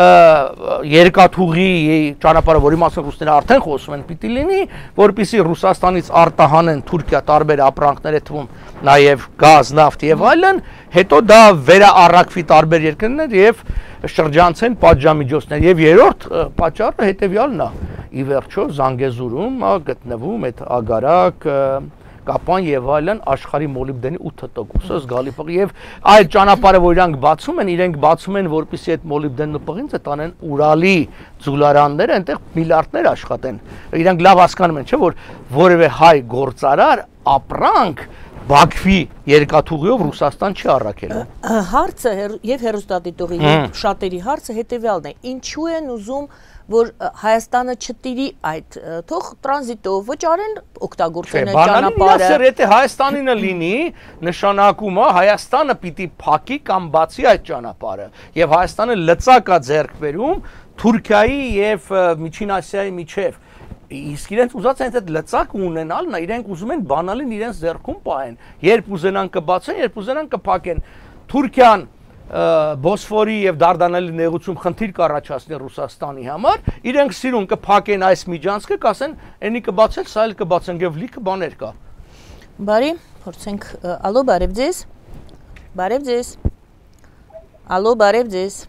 երկաթուղի ճանապարհը, որի մասին ռուսները արդեն խոսում են, պիտի լինի, որպեսզի Ռուսաստանից արտահանեն Թուրքիա տարբեր ապրանքներ, թվում նաեւ գազ, նավթ եւ այլն, հետո դա վերաառաքվի տարբեր երկրներ եւ շրջանցեն պատժամիջոցներ եւ երրորդ պատճառը հետեւյալն է։ Ի վերջո Զանգեզուրում գտնվում այդ ագարակ, կապան եւ այլն աշխարհի մոլիբդենի ութ տոկոսը զգալի փող եւ այդ ճանապարհը որ իրանք բացում են, իրենք բացում են, որպեսզի այդ մոլիբդենը պղինձը տանեն Ուրալի ձուլարանները, այնտեղ միլիարդներ աշխատեն։ Իրանք լավ հասկանում են, չէ՞ որ որևէ հայ գործարար ապրանք Բաքվի երկաթուղիով Ռուսաստան չի առաքելու։ Հարցը եւ հերոստատիտողի եւ շատերի հարցը հետեւյալն է. ինչու են ուզում որ Հայաստանը չտիրի այդ թող տրանզիտով վճարեն օգտագործեն այդ ճանապարհը։ Եթե Հայաստանինը լինի, նշանակում է Հայաստանը պիտի փակի կամ բացի այդ ճանապարհը եւ Հայաստանը լծակա ձեռք բերում Թուրքիայի եւ Միջին Ասիայի միջև։ Իսկ իրենց ուզած են այդ լծակ ունենալ, նա իրենք ուզում են բանալին իրենց ձեռքում պահեն։ Երբ ուզենան կբացեն, երբ ուզենան կփակեն։ Թուրքիան Բոսֆորի եւ Դարդանելի նեղուցում խնդիր կառաջացնի Ռուսաստանի համար, իրենք սիրուն կփակեն այս միջանցքը, կասեն, «Էնի կբացել, սա էլ կբացեն» եւ լիքը բաներ կա։ Բարի, փորձենք, ալո, բարև ձեզ։ Բարև ձեզ։ Ալո, բարև ձեզ։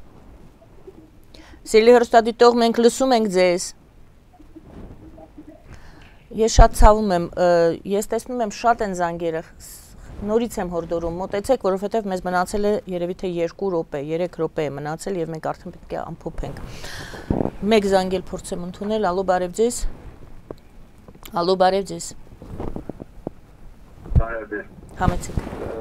Սիրելի հեռուստադիտող, մենք լսում ենք ձեզ։ Ես շատ ցավում եմ, ես տեսնում եմ շատ են զանգերը, նորից եմ հորդորում, մոտեցեք, որովհետև մեզ մնացել է երևի թե երկու րոպե, երեք րոպե է մնացել եւ մենք արդեն պետք է ամփոփենք։ Մեկ զանգել փորձեմ ընդունել, ալո, բարև ձեզ։ Ալո, բարև ձեզ։ Բարև ձեզ։ Համեցեք։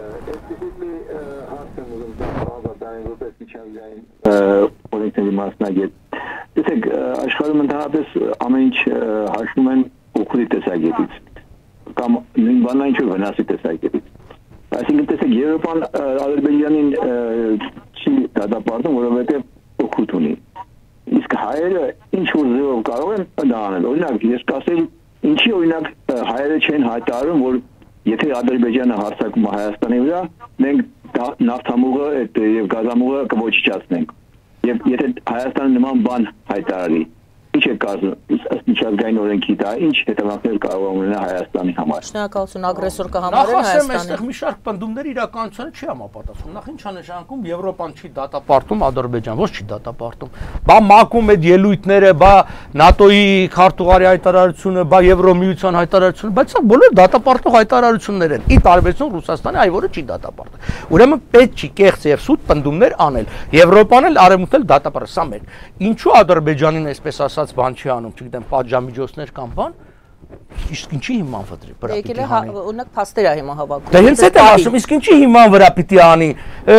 Օրենքների մասնագետ։ Տեսեք, աշխարհում ընդհանրապես ամեն ինչ հաշվում են օգուտի տեսակետից կամ նույն բանն ինչ որ վնասի տեսակետից։ Այսինքն տեսեք, Եվրոպան Ադրբեջանին չի դատապարտում, որովհետև օգուտ ունի։ Իսկ հայերը ինչ որ ձևով կարող են դա անել։ Օրինակ, ես կասեի, ինչի օրինակ հայերը չեն հայտարարում, որ եթե Ադրբեջանը հարձակում է Հայաստանի վրա, մենք նավթամուղը եւ գազամուղը կոչիչացնենք։ Եվ եթե Հայաստանը նման բան հայտարարի, ինչ է կարծում, ըստ միջազգային օրենքի դա ինչ հետևանքներ կարող է ունենալ Հայաստանի համար։ Շնորհակալություն, ագրեսոր կհամարեն Հայաստանը։ Նախ ասեմ, այստեղ մի շարք պնդումներ իրականությանը չի համապատասխանում։ Նախ ինչ է նշանակում Եվրոպան չի դատապարտում Ադրբեջան, ոչ չի դատապարտում։ Բա ՄԱԿ-ում այդ ելույթները, բա ՆԱՏՕ-ի քարտուղարի հայտարարությունը, բա Եվրոմիության հայտարարությունը, բայց սա բոլոր դատապարտող հայտարարություններ են։ Ի տարբերություն Ռուսաստանի, այ որը չի դատապարտել։ Ուրեմն պետք չի կեղծ եւ սուտ պնդումներ անել։ Եվրոպան էլ Արևմուտքն էլ դատապարտել, սա մեկ։ Ինչու Ադրբեջանին այսպես ասած բան չի անում, չգիտեմ, պատժամիջոցներ կամ բան, իսկ ինչի հիման վրա պիտի անի։ Օրինակ փաստեր է հիմա հավաքում։ Դե հենց այդ եմ ասում, իսկ ինչի հիման վրա պիտի անի։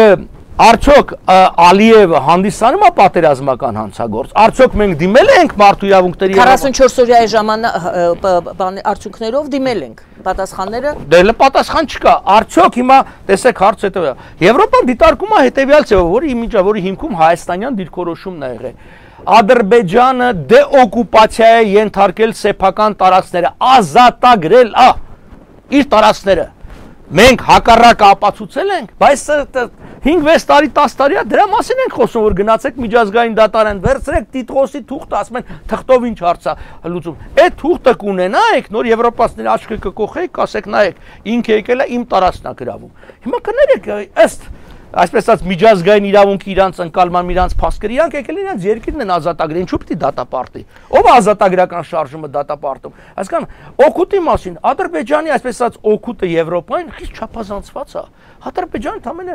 Արդյոք Ալիևը հանդիսանում է պատերազմական հանցագործ։ Արդյոք մենք դիմել ենք մարդու իրավունքների քառասունչորս օրյա ժամանակ արդյունքներով դիմել ենք։ Պատասխանները դե պատասխան չկա։ Արդյոք հիմա տեսեք հարցը հետևյալ։ Եվրոպան դիտարկում է հետևյալ ձևով, որի իմիջը, որի հիմքում հայաստանյան դիրքորոշումն է եղել։ Ադրբեջանը դեօկուպացիա է ենթարկել սեփական տարածքները, ազատագրել է իր տարածքները։ Մենք հակառակը ապացուցել ենք, բայց հինգ-վեց տարի, տասը տարի է դրա մասին ենք խոսում, որ գնացեք միջազգային դատարան, վերցրեք Տիտղոսի թուղթը, ասում են թղթով ինչ հարց է լուծում։ Այդ թուղթը կունենայեք, նոր եվրոպացիների աչքը կկոխեիք, ասեք նայեք, ինքը եկել է իմ տարածքն է գրավում։ Հիմա կներեք, ըստ այսպես ասած միջազգային իրավունքի իրանց ընկալման իրանց փաստերը իրանք եկել են իրանց երկիրն են ազատագրել, ինչու՞ պիտի դատապարտի։ Ով է ազատագրական շարժումը դատապարտում։ Այսինքն օգուտի մասին Ադրբեջանի այսպես ասած օգուտը Եվրոպային խիստ չափազանցված է։ Ադրբեջանը ընդամենը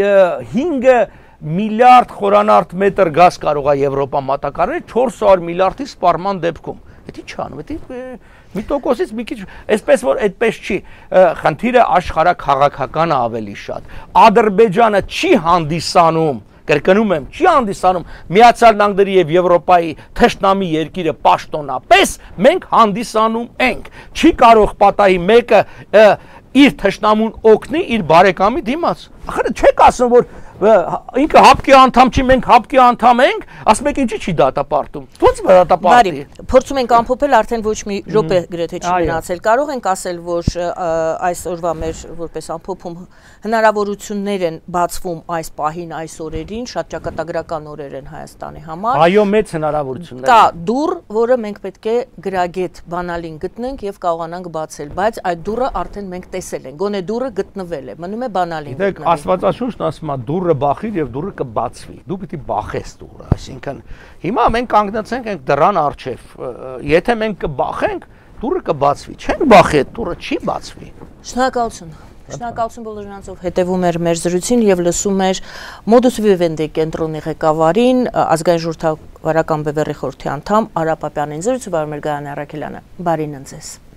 հինգ միլիարդ խորանարդ մետր գազ կարող է Եվրոպան մատակարարել չորս հարյուր միլիարդի սպառման դեպքում։ Դա ի՞նչ անում, դա մի տոկոսից մի քիչ, այսպես որ այդպես չի, խնդիրը աշխարհաքաղաքական ավելի շատ։ Ադրբեջանը չի հանդիսանում, կրկնում եմ, չի հանդիսանում Միացյալ Նահանգների եւ Եվրոպայի թշնամի երկիրը պաշտոնապես, մենք հանդիսանում ենք։ Չի կարող պատահի մեկը իր թշնամուն օգնի իր բարեկամի դիմաց։ Ախր չեք ասում, որ ինքը հապկի անդամ չի, մենք հապկի անդամ ենք, ասում եք ինչի չի դատապարտում։ Ո՞նց դատապարտի։ Բարի, փորձում ենք ամփոփել, արդեն ոչ մի րոպե գրեթե չի մնացել։ Կարող ենք ասել, որ այս օրվա մեր որպես ամփոփում հնարավորություններ են բացվում այս պահին, այս օրերին, շատ ճակատագրական օրեր են Հայաստանի համար։ Այո, մեծ հնարավորություններ։ Կա դուռ, որը մենք պետք է գրագետ բանալին գտնենք եւ կարողանանք բացել, բայց այդ դուռը արդեն մենք տեսել ենք, գոնե դուռը գտնվել է, մնում է բանալին գտնվել։ Դեք Աստվածաշունչն ասում է դուռը բախիր եւ դուռը կբացվի։ Դու պիտի բախես դուռը, այսինքն հիմա մենք կանգնեցենք ենք դռան առջև։ Եթե մենք կբախենք, դուռը կբացվի։ Չենք բախի, այդ դուռը չի բացվի։ Շնորհակալություն։ Շնորհակալություն բոլոր նրանցով հետևում էր մեր զրույցին եւ լսում էր Modus Vivendi կենտրոնի ղեկավարին, ազգային ժողովրդավարական բևեռի խորհրդի անդամ Արա Պապյանին։ Զրույցը վարում էր Գայանե Առաքելյանը։ Բարին ընձեզ։